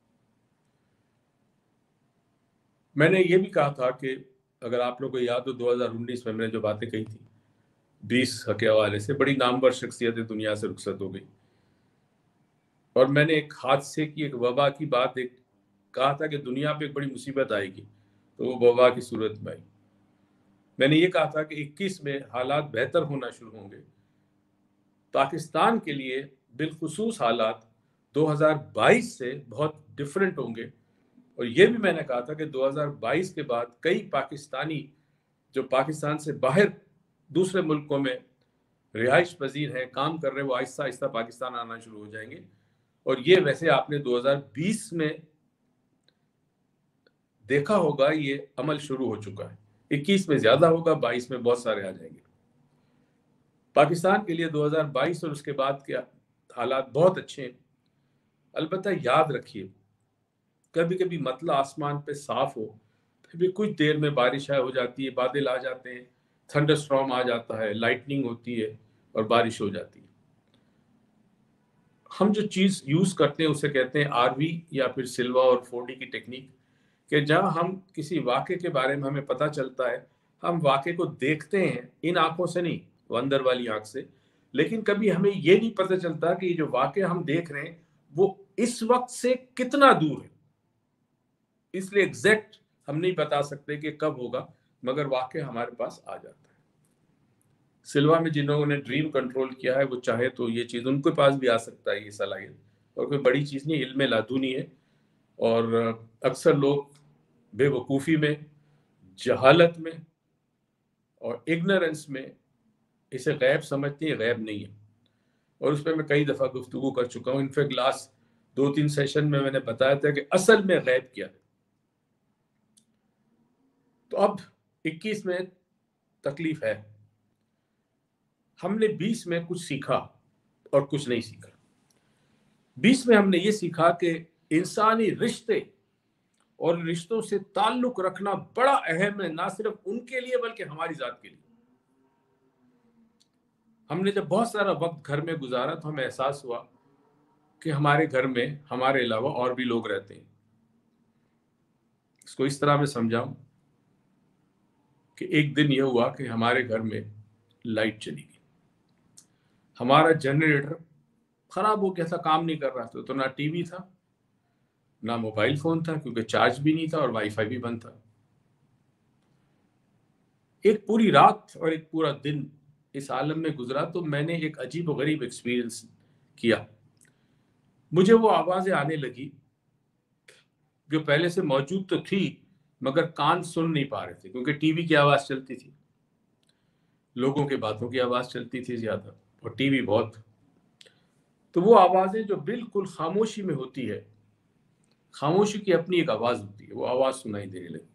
میں نے یہ بھی کہا تھا کہ اگر آپ لوگوں کو یاد ہو دو ہزار انیس میں میں نے جو باتیں کہی تھی بیس کے حوالے سے، بڑی نامور شخصیتیں دنیا سے رخصت ہو گئی، اور میں نے ایک حادثے کی، ایک وبا کی بات ایک کہا تھا کہ دنیا پہ ایک بڑی مصیبت آئے گی، تو وہ وبا کی صورت میں آئی۔ میں نے یہ کہا تھا کہ اکیس میں حالات بہتر ہونا شروع ہوں گے۔ پاکستان کے لیے بالخصوص حالات دو ہزار بائیس سے بہت ڈیفرنٹ ہوں گے، اور یہ بھی میں نے کہا تھا کہ دو ہزار بائیس کے بعد کئی پاکستانی جو پاکستان سے باہر دوسرے ملکوں میں رہائش پذیر ہیں، کام کر رہے، وہ آہستہ آہستہ پاکستان آنا شروع ہو جائیں گے۔ اور یہ ویسے آپ نے دو ہزار بیس میں دیکھا ہوگا، یہ عمل شروع ہو چکا ہے۔ اکیس میں زیادہ ہوگا، بائیس میں بہت سارے آ جائیں گے۔ پاکستان کے لیے دو ہزار بائیس اور اس کے بعد کے حالات بہت اچھے ہیں۔ البتہ یاد رکھیے، کبھی کبھی مطلع آسمان پہ صاف ہو، پھر بھی کچھ دیر میں بارش ہو جاتی ہے، بادل آ جاتے ہیں، تھنڈر سٹارم آ جاتا ہے، لائٹننگ ہوتی ہے اور بارش ہو جاتی ہے۔ ہم جو چیز یوز کرتے ہیں اسے کہتے ہیں آر وی یا پھر سلوا اور فور ڈی کی ٹیکنیک، کہ جہاں ہم کسی واقعے کے بارے میں ہمیں پتہ چلتا ہے، ہم واقعے کو دیکھتے ہیں ان آنکھوں سے نہیں، وہ اندر والی آنکھ سے، لیکن کبھی ہمیں یہ نہیں پتہ چلتا کہ یہ جو واقعہ ہم دیکھ رہے ہیں وہ اس وقت سے کتنا دور ہے۔ اس لیے ایگزیکٹ ہم نہیں بتا سکتے کہ کب ہوگا، مگر واقعہ ہمارے پاس آ جاتا ہے۔ سلوا میں جن لوگوں نے ڈریم کنٹرول کیا ہے، وہ چاہے تو یہ چیز ان کے پاس بھی آ سکتا ہے، یہ صلاحیت، اور کوئی بڑی چیز نہیں، علم لادونی ہے۔ اور اکثر لوگ بے وقوفی میں، جہالت میں اور اگنورنس میں اسے غیب سمجھتے ہیں، غیب نہیں ہے، اور اس پہ میں کئی دفعہ گفتگو کر چکا ہوں۔ انفیکٹ لاسٹ دو تین سیشن میں میں نے بتایا تھا کہ اصل میں غیب کیا ہے۔ تو اب اکیس میں تکلیف ہے، ہم نے بیس میں کچھ سیکھا اور کچھ نہیں سیکھا۔ بیس میں ہم نے یہ سیکھا کہ انسانی رشتے اور رشتوں سے تعلق رکھنا بڑا اہم ہے، نہ صرف ان کے لیے بلکہ ہماری ذات کے لیے۔ ہم نے جب بہت سارا وقت گھر میں گزارا تو ہمیں احساس ہوا کہ ہمارے گھر میں ہمارے علاوہ اور بھی لوگ رہتے ہیں۔ اس کو اس طرح میں سمجھاؤں کہ ایک دن یہ ہوا کہ ہمارے گھر میں لائٹ چلی گئی، ہمارا جنریٹر خراب ہو گیا تھا، کام نہیں کر رہا تھا، تو نہ ٹی وی تھا نہ موبائل فون تھا، کیونکہ چارج بھی نہیں تھا اور وائی فائی بھی بند تھا۔ ایک پوری رات اور ایک پورا دن اس عالم میں گزرا تو میں نے ایک عجیب و غریب ایکسپیرینس کیا۔ مجھے وہ آوازیں آنے لگی جو پہلے سے موجود تو تھی، مگر کان سن نہیں پا رہے تھے کیونکہ ٹی وی کی آواز چلتی تھی، لوگوں کے باتوں کی آواز چلتی تھی زیادہ، اور ٹی وی بہت. تو وہ آوازیں جو بالکل خاموشی میں ہوتی ہے، خاموشی کی اپنی ایک آواز ہوتی ہے، وہ آواز سنائی دینے لگی.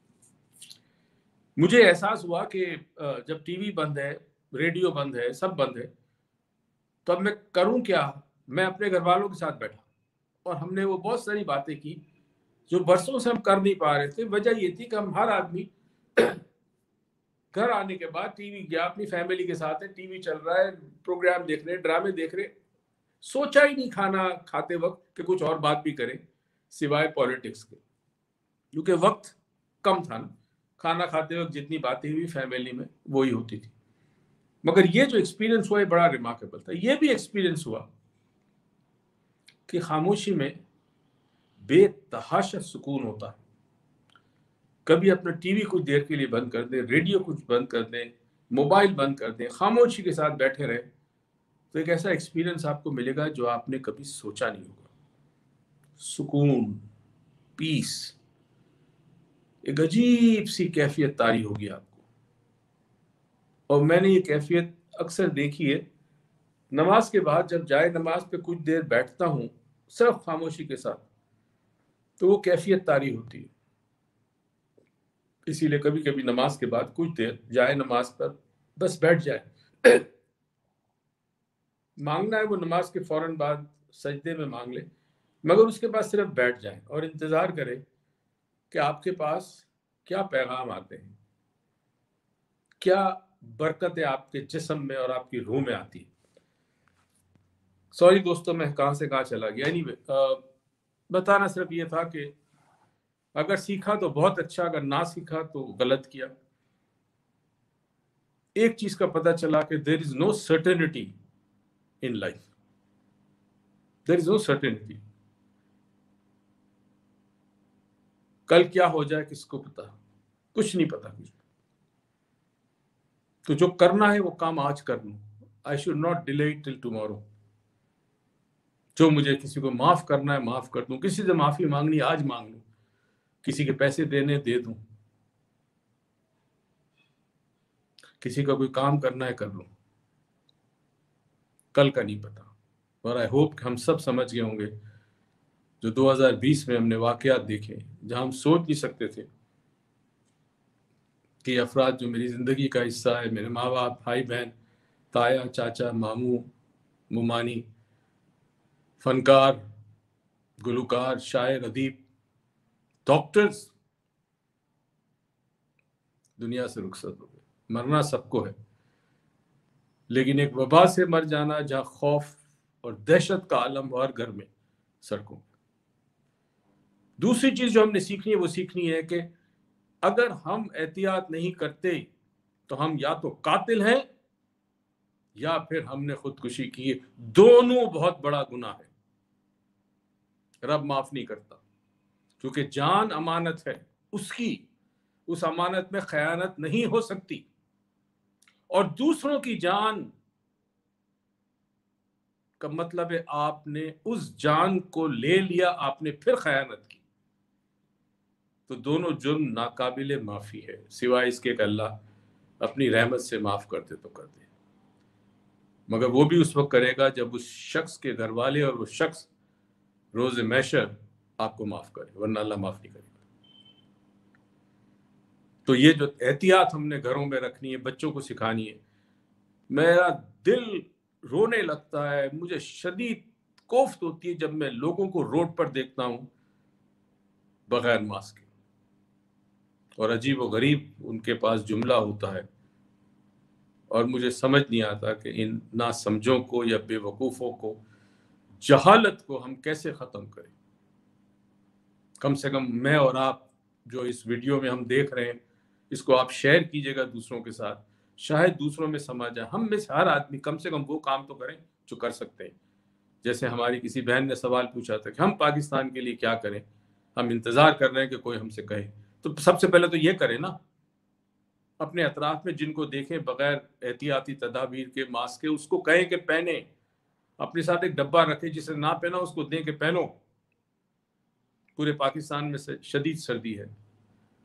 مجھے احساس ہوا کہ جب ٹی وی بند ہے، ریڈیو بند ہے، سب بند ہے، تو اب میں کروں کیا؟ میں اپنے گھر والوں کے ساتھ بیٹھا اور ہم نے وہ بہت ساری باتیں کی جو برسوں سے ہم کر نہیں پا رہے تھے. وجہ یہ تھی کہ ہم ہر آدمی گھر آنے کے بعد ٹی وی گیا، اپنی فیملی کے ساتھ ہے، ٹی وی چل رہا ہے، پروگرام دیکھ رہے، ڈرامے دیکھ رہے، سوچا ہی نہیں کھانا کھاتے وقت کہ کچھ اور بات بھی کریں سوائے پالیٹکس کے، کیونکہ وقت کم تھا نا. کھانا کھاتے وقت جتنی باتیں ہوئی فیملی میں وہی ہوتی تھی. مگر یہ جو ایکسپیرینس ہوا یہ بڑا ریمارکیبل تھا. یہ بھی ایکسپیرینس ہوا کہ خاموشی میں بے تحاشا سکون ہوتا ہے. کبھی اپنا ٹی وی کچھ دیر کے لیے بند کر دیں، ریڈیو کچھ بند کر دیں، موبائل بند کر دیں، خاموشی کے ساتھ بیٹھے رہیں، تو ایک ایسا ایکسپیرینس آپ کو ملے گا جو آپ نے کبھی سوچا نہیں ہوگا. سکون، پیس، ایک عجیب سی کیفیت طاری ہوگی آپ کو. اور میں نے یہ کیفیت اکثر دیکھی ہے. نماز کے بعد جب جائے نماز پہ کچھ دیر بیٹھتا ہوں صرف خاموشی کے ساتھ، تو وہ کیفیت طاری ہوتی ہے. اسی لیے کبھی کبھی نماز کے بعد کچھ دیر جائے نماز پر بس بیٹھ جائے. مانگنا ہے وہ نماز کے فوراً بعد سجدے میں مانگ لے، مگر اس کے بعد صرف بیٹھ جائیں اور انتظار کریں کہ آپ کے پاس کیا پیغام آتے ہیں، کیا برکتیں آپ کے جسم میں اور آپ کی روح میں آتی ہیں. سوری دوستو میں کہاں سے کہاں چلا گیا. اینی وے بتانا صرف یہ تھا کہ اگر سیکھا تو بہت اچھا، اگر نہ سیکھا تو غلط کیا. ایک چیز کا پتہ چلا کہ there is no certainty in life. there is no certainty. کل کیا ہو جائے کس کو پتا، کچھ نہیں پتا کچھ. تو جو کرنا ہے وہ کام آج کر لوں. I should not delay it till tomorrow. جو مجھے کسی کو معاف کرنا ہے معاف کر دوں، کسی سے معافی مانگنی آج مانگ لوں، کسی کے پیسے دینے دے دوں، کسی کا کوئی کام کرنا ہے کر لوں. کل کا نہیں پتا. اور آئی ہوپ کہ ہم سب سمجھ گئے ہوں گے جو دو ہزار بیس میں ہم نے واقعات دیکھے جہاں ہم سوچ نہیں سکتے تھے کہ یہ افراد جو میری زندگی کا حصہ ہے، میرے ماں باپ، بھائی بہن، تایا، چاچا، ماموں، ممانی، فنکار، گلوکار، شاعر، ادیب، ڈاکٹرز، دنیا سے رخصت ہو گئے. مرنا سب کو ہے، لیکن ایک وبا سے مر جانا جہاں خوف اور دہشت کا عالم ہر گھر میں، سڑکوں. دوسری چیز جو ہم نے سیکھنی ہے وہ سیکھنی ہے کہ اگر ہم احتیاط نہیں کرتے تو ہم یا تو قاتل ہیں یا پھر ہم نے خودکشی کی. دونوں بہت بڑا گناہ ہے، رب معاف نہیں کرتا. کیونکہ جان امانت ہے اس کی، اس امانت میں خیانت نہیں ہو سکتی. اور دوسروں کی جان کا مطلب ہے آپ نے اس جان کو لے لیا، آپ نے پھر خیانت کی. تو دونوں جرم ناقابل معافی ہے، سوائے اس کے کہ اللہ اپنی رحمت سے معاف کر دے تو کر دے. مگر وہ بھی اس وقت کرے گا جب اس شخص کے گھر والے اور وہ شخص روز محشر آپ کو معاف کرے، ورنہ اللہ معاف نہیں کرے گا. تو یہ جو احتیاط ہم نے گھروں میں رکھنی ہے، بچوں کو سکھانی ہے. میرا دل رونے لگتا ہے، مجھے شدید کوفت ہوتی ہے جب میں لوگوں کو روڈ پر دیکھتا ہوں بغیر ماسک کے، اور عجیب و غریب ان کے پاس جملہ ہوتا ہے، اور مجھے سمجھ نہیں آتا کہ ان ناسمجھوں کو یا بے وقوفوں کو، جہالت کو ہم کیسے ختم کریں. کم سے کم میں اور آپ جو اس ویڈیو میں ہم دیکھ رہے ہیں، اس کو آپ شیئر کیجئے گا دوسروں کے ساتھ، شاید دوسروں میں سمجھ جائے. ہم میں سے ہر آدمی کم سے کم وہ کام تو کریں جو کر سکتے ہیں. جیسے ہماری کسی بہن نے سوال پوچھا تھا کہ ہم پاکستان کے لیے کیا کریں، ہم انتظار کر رہے ہیں کہ کوئی ہم سے کہے. تو سب سے پہلے تو یہ کریں نا، اپنے اطراف میں جن کو دیکھیں بغیر احتیاطی تدابیر کے، ماسک کے، اس کو کہیں کہ پہنے. اپنے ساتھ ایک ڈبہ رکھے، جسے نہ پہنا اس کو دیں کہ پہنو. پورے پاکستان میں سے شدید سردی ہے،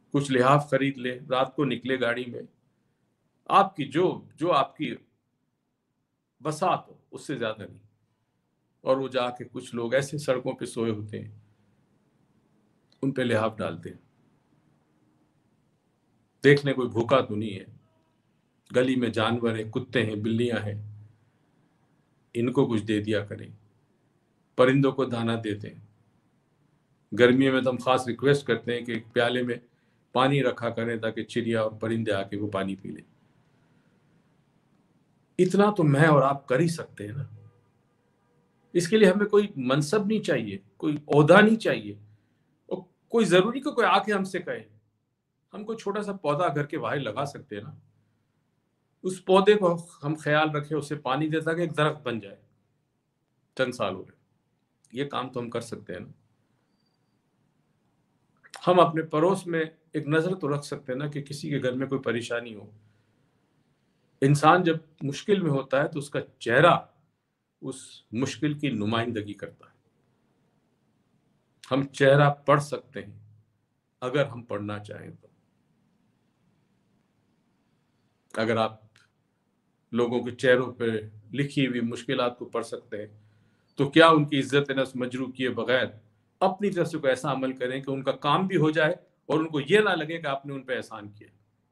کچھ لحاف خرید لے، رات کو نکلے گاڑی میں، آپ کی جو جو آپ کی بساط ہو اس سے زیادہ نہیں، اور وہ جا کے کچھ لوگ ایسے سڑکوں پہ سوئے ہوتے ہیں، ان پہ لحاف ڈالتے ہیں، دیکھ لیں کوئی بھوکا تو نہیں ہے، گلی میں جانور ہیں، کتے ہیں، بلیاں ہیں، ان کو کچھ دے دیا کریں، پرندوں کو دانا دیتے ہیں۔ گرمیوں میں تو ہم خاص ریکویسٹ کرتے ہیں کہ ایک پیالے میں پانی رکھا کریں تاکہ چڑیا اور پرندے آ کے وہ پانی پی لیں۔ اتنا تو میں اور آپ کر ہی سکتے ہیں نا۔ اس کے لیے ہمیں کوئی منصب نہیں چاہیے، کوئی عہدہ نہیں چاہیے، اور کوئی ضروری کہ کوئی آ کے ہم سے کہے۔ ہم کوئی چھوٹا سا پودا گھر کے باہر لگا سکتے ہیں نا، اس پودے کو ہم خیال رکھیں، اسے پانی دیتا کہ ایک درخت بن جائے چند سال ہو گئے، یہ کام تو ہم کر سکتے ہیں نا۔ ہم اپنے پڑوس میں ایک نظر تو رکھ سکتے ہیں نا کہ کسی کے گھر میں کوئی پریشانی ہو۔ انسان جب مشکل میں ہوتا ہے تو اس کا چہرہ اس مشکل کی نمائندگی کرتا ہے۔ ہم چہرہ پڑھ سکتے ہیں اگر ہم پڑھنا چاہیں تو۔ اگر آپ لوگوں کے چہروں پہ لکھی ہوئی مشکلات کو پڑھ سکتے ہیں تو کیا ان کی عزت نفس مجروح کیے بغیر اپنی طرف سے کوئی ایسا عمل کریں کہ ان کا کام بھی ہو جائے اور ان کو یہ نہ لگے کہ آپ نے ان پہ احسان کیا۔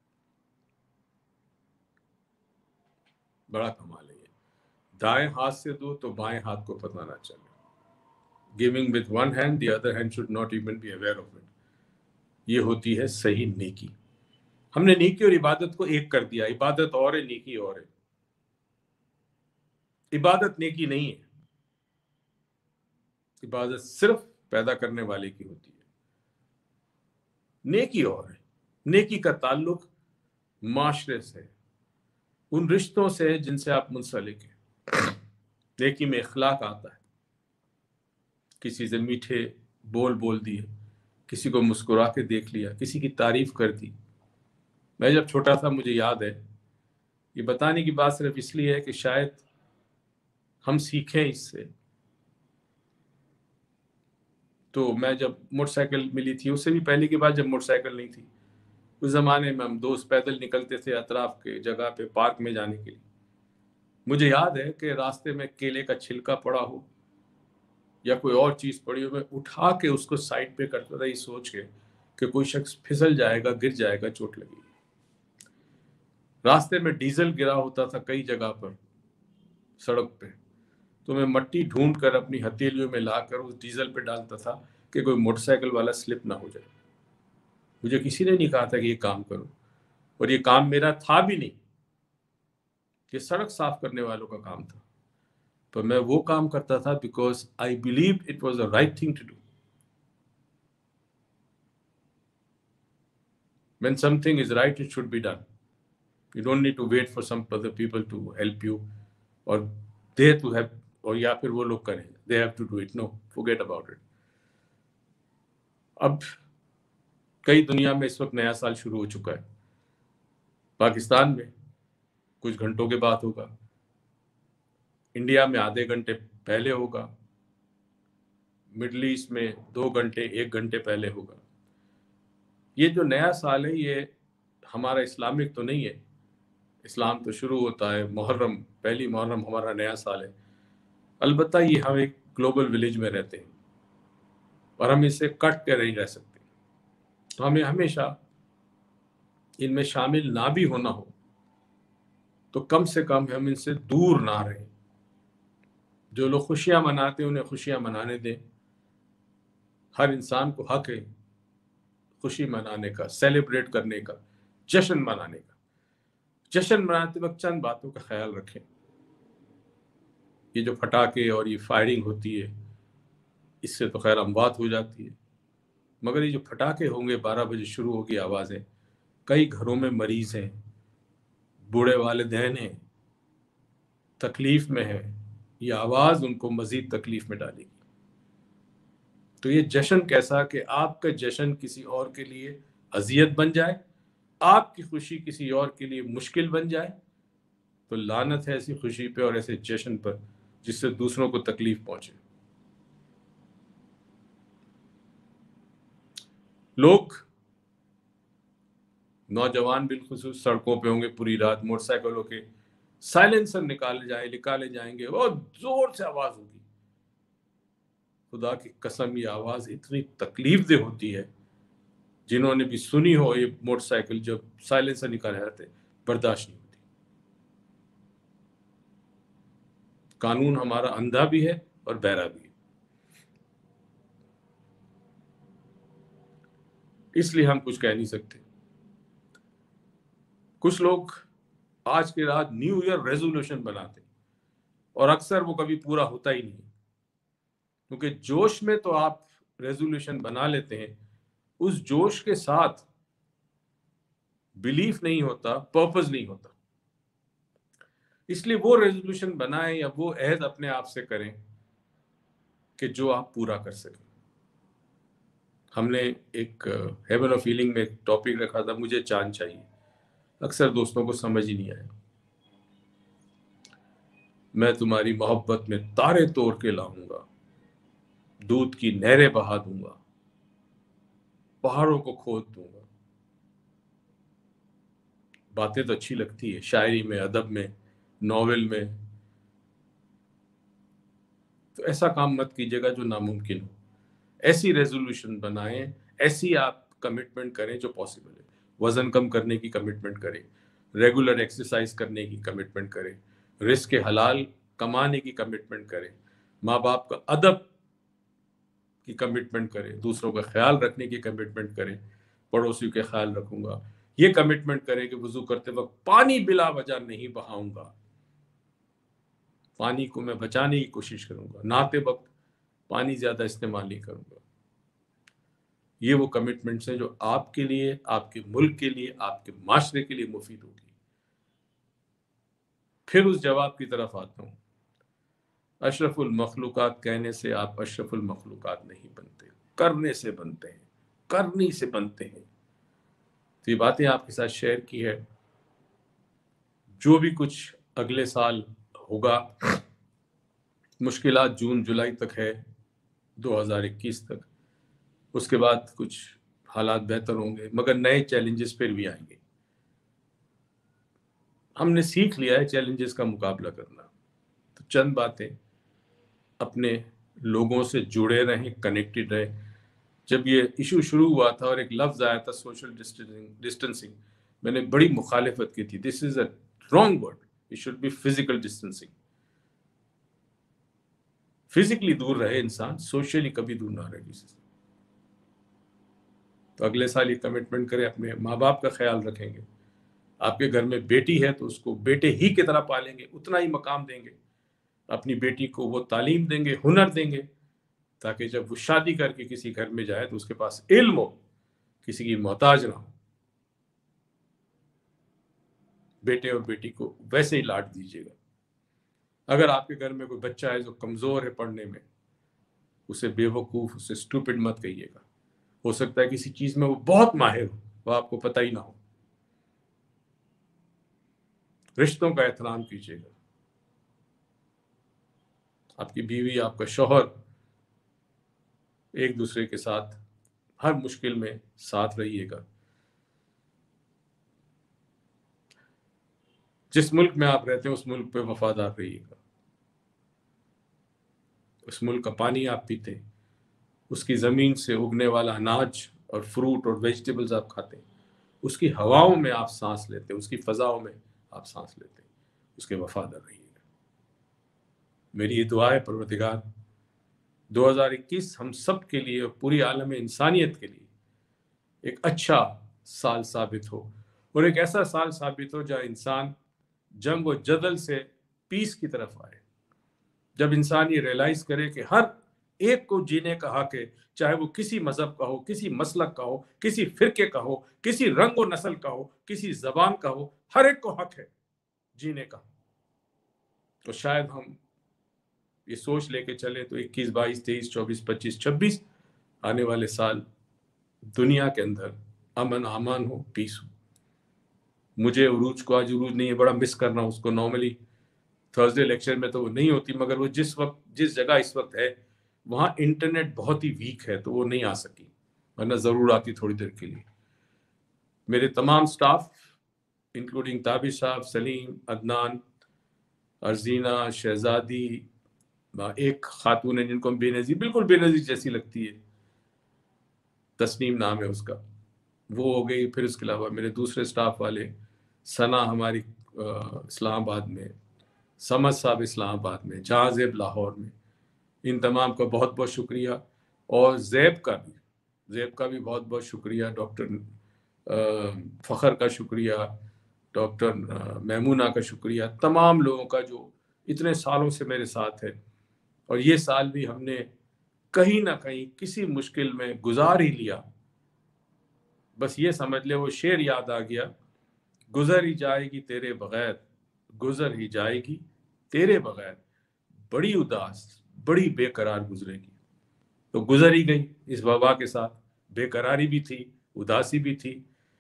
بڑا کمال ہے یہ۔ دائیں ہاتھ سے دو تو بائیں ہاتھ کو پتہ نہ چلے۔ Giving with one hand, the other hand should not even be aware of it. یہ ہوتی ہے صحیح نیکی۔ ہم نے نیکی اور عبادت کو ایک کر دیا، عبادت اور ہے، نیکی اور ہے۔ عبادت نیکی نہیں ہے، عبادت صرف پیدا کرنے والے کی ہوتی ہے، نیکی اور ہے۔ نیکی کا تعلق معاشرے سے، ان رشتوں سے جن سے آپ منسلک ہیں۔ نیکی میں اخلاق آتا ہے، کسی سے میٹھے بول بول دیے، کسی کو مسکرا کے دیکھ لیا، کسی کی تعریف کر دی۔ میں جب چھوٹا تھا مجھے یاد ہے، یہ بتانے کی بات صرف اس لیے ہے کہ شاید ہم سیکھیں اس سے۔ تو میں جب موٹر سائیکل ملی تھی، اس سے بھی پہلے کی بات جب موٹر سائیکل نہیں تھی، اس زمانے میں ہم دوست پیدل نکلتے تھے اطراف کے جگہ پہ پارک میں جانے کے لیے۔ مجھے یاد ہے کہ راستے میں کیلے کا چھلکا پڑا ہو یا کوئی اور چیز پڑی ہو، میں اٹھا کے اس کو سائڈ پہ کرتا تھا، یہ سوچ کے کہ کوئی شخص پھسل جائے گا، گر جائے گا، چوٹ لگے گی۔ راستے میں ڈیزل گرا ہوتا تھا کئی جگہ پر سڑک پہ، تو میں مٹی ڈھونڈ کر اپنی ہتھیلیوں میں لا کر اس ڈیزل پہ ڈالتا تھا کہ کوئی موٹر سائیکل والا سلپ نہ ہو جائے۔ مجھے کسی نے نہیں کہا تھا کہ یہ کام کرو، اور یہ کام میرا تھا بھی نہیں، یہ سڑک صاف کرنے والوں کا کام تھا، پر میں وہ کام کرتا تھا because I believe it was the right thing to do. When something is right, it should be done. You don't need to wait for some other people to help you, or they to have, اور یا پھر وہ لوگ کریں، they have to do it. No, forget about it. اب کئی دنیا میں اس وقت نیا سال شروع ہو چکا ہے۔ پاکستان میں کچھ گھنٹوں کے بعد ہوگا، انڈیا میں آدھے گھنٹے پہلے ہوگا، مڈل ایسٹ میں دو گھنٹے ایک گھنٹے پہلے ہوگا۔ یہ جو نیا سال ہے یہ ہمارا اسلامک تو نہیں ہے، اسلام تو شروع ہوتا ہے محرم، پہلی محرم ہمارا نیا سال ہے۔ البتہ یہ ہم ایک گلوبل ولیج میں رہتے ہیں اور ہم اس سے کٹ کے نہیں رہ سکتے، تو ہمیں ہمیشہ ان میں شامل نہ بھی ہونا ہو تو کم سے کم ہم ان سے دور نہ رہیں۔ جو لوگ خوشیاں مناتے ہیں انہیں خوشیاں منانے دیں۔ ہر انسان کو حق ہے خوشی منانے کا، سیلیبریٹ کرنے کا، جشن منانے کا۔ جشن مناتے وقت چند باتوں کا خیال رکھیں۔ یہ جو پٹاخے اور یہ فائرنگ ہوتی ہے اس سے تو خیر اموات ہو جاتی ہے، مگر یہ جو پٹاخے ہوں گے بارہ بجے شروع ہوگی آوازیں، کئی گھروں میں مریض ہیں، بوڑھے والدین ہیں، تکلیف میں ہیں، یہ آواز ان کو مزید تکلیف میں ڈالے گی۔ تو یہ جشن کیسا کہ آپ کا جشن کسی اور کے لیے اذیت بن جائے، آپ کی خوشی کسی اور کے لیے مشکل بن جائے، تو لعنت ہے ایسی خوشی پہ اور ایسے جشن پر جس سے دوسروں کو تکلیف پہنچے۔ لوگ नौजवान बिलखुसूस सड़कों पे होंगे पूरी रात, मोटरसाइकिलों के साइलेंसर निकाले जाए निकाले जाएंगे और जोर से आवाज होगी। खुदा की कसम, ये आवाज इतनी तकलीफ दे होती है, जिन्होंने भी सुनी हो ये मोटरसाइकिल जब साइलेंसर निकाले जाते, बर्दाश्त नहीं होती। कानून हमारा अंधा भी है और बहरा भी है, इसलिए हम कुछ कह नहीं सकते। कुछ लोग आज के रात न्यू ईयर रेजोल्यूशन बनाते और अक्सर वो कभी पूरा होता ही नहीं, क्योंकि जोश में तो आप रेजोल्यूशन बना लेते हैं, उस जोश के साथ बिलीफ नहीं होता, पर्पस नहीं होता। इसलिए वो रेजोल्यूशन बनाएं या वो अहद अपने आप से करें कि जो आप पूरा कर सकें। हमने एक हेवन ऑफ फीलिंग में एक टॉपिक रखा था, मुझे चांद चाहिए। अक्सर दोस्तों को समझ ही नहीं आया। मैं तुम्हारी मोहब्बत में तारे तोड़ के लाऊंगा, दूध की नहरें बहा दूंगा, पहाड़ों को खोद दूंगा। बातें तो अच्छी लगती है शायरी में, अदब में, नॉवेल में, तो ऐसा काम मत कीजिएगा जो नामुमकिन हो। ऐसी रेजोल्यूशन बनाएं, ऐसी आप कमिटमेंट करें जो पॉसिबल है। वजन कम करने की कमिटमेंट करें, रेगुलर एक्सरसाइज करने की कमिटमेंट करें, रिस्क के हलाल कमाने की कमिटमेंट करें, माँ बाप का अदब की कमिटमेंट करें, दूसरों का ख्याल रखने की कमिटमेंट करें, पड़ोसियों के ख्याल रखूंगा, ये कमिटमेंट करें कि वजू करते वक्त पानी बिला वजह नहीं बहाऊंगा, पानी को मैं बचाने की कोशिश करूंगा, नहाते वक्त पानी ज्यादा इस्तेमाल नहीं करूंगा। ये वो कमिटमेंट्स हैं जो आपके लिए, आपके मुल्क के लिए, आपके माशरे के लिए मुफीद होगी। फिर उस जवाब की तरफ आता हूं, अशरफुल मखलूकात कहने से आप अशरफुल मखलूकात नहीं बनते, करने से बनते हैं, करनी से बनते हैं। तो ये बातें आपके साथ शेयर की है। जो भी कुछ अगले साल होगा, मुश्किलात जून जुलाई तक है, दो हज़ार इक्कीस तक, उसके बाद कुछ हालात बेहतर होंगे, मगर नए चैलेंजेस फिर भी आएंगे। हमने सीख लिया है चैलेंजेस का मुकाबला करना। तो चंद बातें, अपने लोगों से जुड़े रहें, कनेक्टेड रहें। जब ये इशू शुरू हुआ था और एक लफ्ज़ आया था सोशल डिस्टेंसिंग डिस्टेंसिंग मैंने बड़ी मुखालिफत की थी। This is a wrong word, it should be physical distancing. Physically दूर रहे इंसान, सोशली कभी दूर ना रहे किसी से। तो अगले साल ये कमिटमेंट करें, अपने माँ बाप का ख्याल रखेंगे। आपके घर में बेटी है तो उसको बेटे ही की तरह पालेंगे, उतना ही मकाम देंगे। अपनी बेटी को वो तालीम देंगे, हुनर देंगे, ताकि जब वो शादी करके किसी घर में जाए तो उसके पास इल्म हो, किसी की मोहताज ना हो। बेटे और बेटी को वैसे ही लाड दीजिएगा। अगर आपके घर में कोई बच्चा है जो कमजोर है पढ़ने में, उसे बेवकूफ, उसे स्टूपिड मत कहिएगा। हो सकता है किसी चीज में वो बहुत माहिर हो, वो आपको पता ही ना हो। रिश्तों का एहतराम कीजिएगा। आपकी बीवी, आपका शौहर, एक दूसरे के साथ हर मुश्किल में साथ रहिएगा। जिस मुल्क में आप रहते हैं उस मुल्क पे वफादार रहिएगा। उस मुल्क का पानी आप पीते हैं, उसकी ज़मीन से उगने वाला अनाज और फ्रूट और वेजिटेबल्स आप खाते हैं, उसकी हवाओं में आप सांस लेते हैं, उसकी फ़ज़ाओं में आप सांस लेते हैं, उसके वफादार रहिएगा। मेरी ये दुआ है परवरदिगार, दो हज़ार इक्कीस हम सब के लिए और पूरी आलम इंसानियत के लिए एक अच्छा साल साबित हो, और एक ऐसा साल साबित हो जहाँ इंसान जंग व जदल से पीस की तरफ आए। जब इंसान ये रियलाइज करे कि हर एक को जीने का हक है, चाहे वो किसी मजहब का हो, किसी मसलक का हो, किसी फिरके का हो, किसी रंग व नस्ल का हो, किसी जबान का हो, हर एक को हक है जीने का। तो शायद हम ये सोच लेके चले तो इक्कीस, बाईस, तेईस, चौबीस, पच्चीस, छब्बीस आने वाले साल दुनिया के अंदर अमन अमान हो, पीस हो। मुझे उरूज को, आज उरूज नहीं है, बड़ा मिस कर रहा हूँ उसको। नॉर्मली थर्सडे लेक्चर में तो वो नहीं होती, मगर वो जिस वक्त जिस जगह इस वक्त है वहाँ इंटरनेट बहुत ही वीक है, तो वो नहीं आ सकी, वरना ज़रूर आती थोड़ी देर के लिए। मेरे तमाम स्टाफ इंक्लूडिंग ताबिश साहब, सलीम, अदनान, अर्जीना, शहजादी, एक खातून है जिनको हम बेनज़ीर, बिल्कुल बेनज़ीर जैसी लगती है, तस्नीम नाम है उसका, वो हो गई। फिर उसके अलावा मेरे दूसरे स्टाफ वाले, सना हमारी इस्लामाबाद में, समझ साहब इस्लामाबाद में, जहाँ ज़ेब लाहौर में, इन तमाम का बहुत बहुत शुक्रिया। और ज़ैब का भी ज़ैब का भी बहुत बहुत शुक्रिया, डॉक्टर फ़खर का शुक्रिया, डॉक्टर मैमूना का शुक्रिया, तमाम लोगों का जो इतने सालों से मेरे साथ है। और ये साल भी हमने कहीं ना कहीं किसी मुश्किल में गुजार ही लिया। बस ये समझ ले, वो शेर याद आ गया, गुजर ही जाएगी तेरे बगैर, गुजर ही जाएगी तेरे बगैर, बड़ी उदास बड़ी बेकरार गुजरेगी। तो गुजर ही गई इस वबा के साथ, बेकरारी भी थी, उदासी भी थी।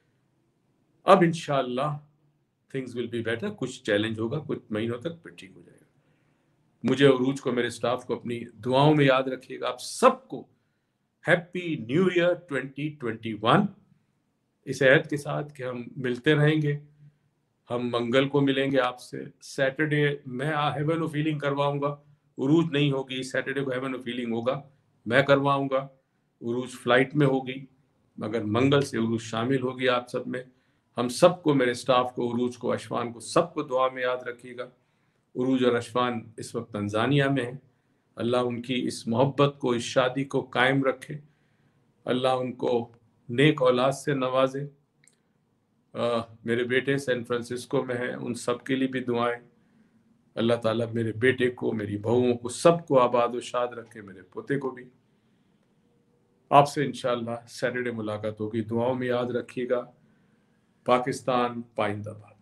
अब इंशाअल्लाह थिंग्स विल बी बेटर, कुछ चैलेंज होगा, कुछ महीनों तक फिर ठीक हो जाएगा। मुझे, उरूज को, मेरे स्टाफ को अपनी दुआओं में याद रखिएगा। आप सबको happy new year twenty twenty one, इस अहद के साथ कि हम मिलते रहेंगे। हम मंगल को मिलेंगे आपसे। सैटरडे मैं हेवन ऑफ फीलिंग करवाऊंगा, उरूज नहीं होगी, सैटरडे को हेवन ऑफ फीलिंग होगा, मैं करवाऊंगा। उरूज फ्लाइट में होगी, मगर मंगल से उरूज शामिल होगी आप सब में। हम सबको, मेरे स्टाफ को, उरूज को, अशफान को, सबको दुआ में याद रखिएगा। उरूज और अशफान इस वक्त तंजानिया में हैं। अल्लाह उनकी इस मोहब्बत को, इस शादी को कायम रखे। अल्लाह उनको नेक औलाद से नवाजे। आ, मेरे बेटे सैन फ्रांसिस्को में हैं, उन सब के लिए भी दुआएं। अल्लाह ताला मेरे बेटे को, मेरी बहुओं को, सबको आबाद और शाद रखे, मेरे पोते को भी। आपसे इंशाअल्लाह सैटरडे मुलाकात होगी, दुआओं में याद रखिएगा। पाकिस्तान पाइंदाबाद।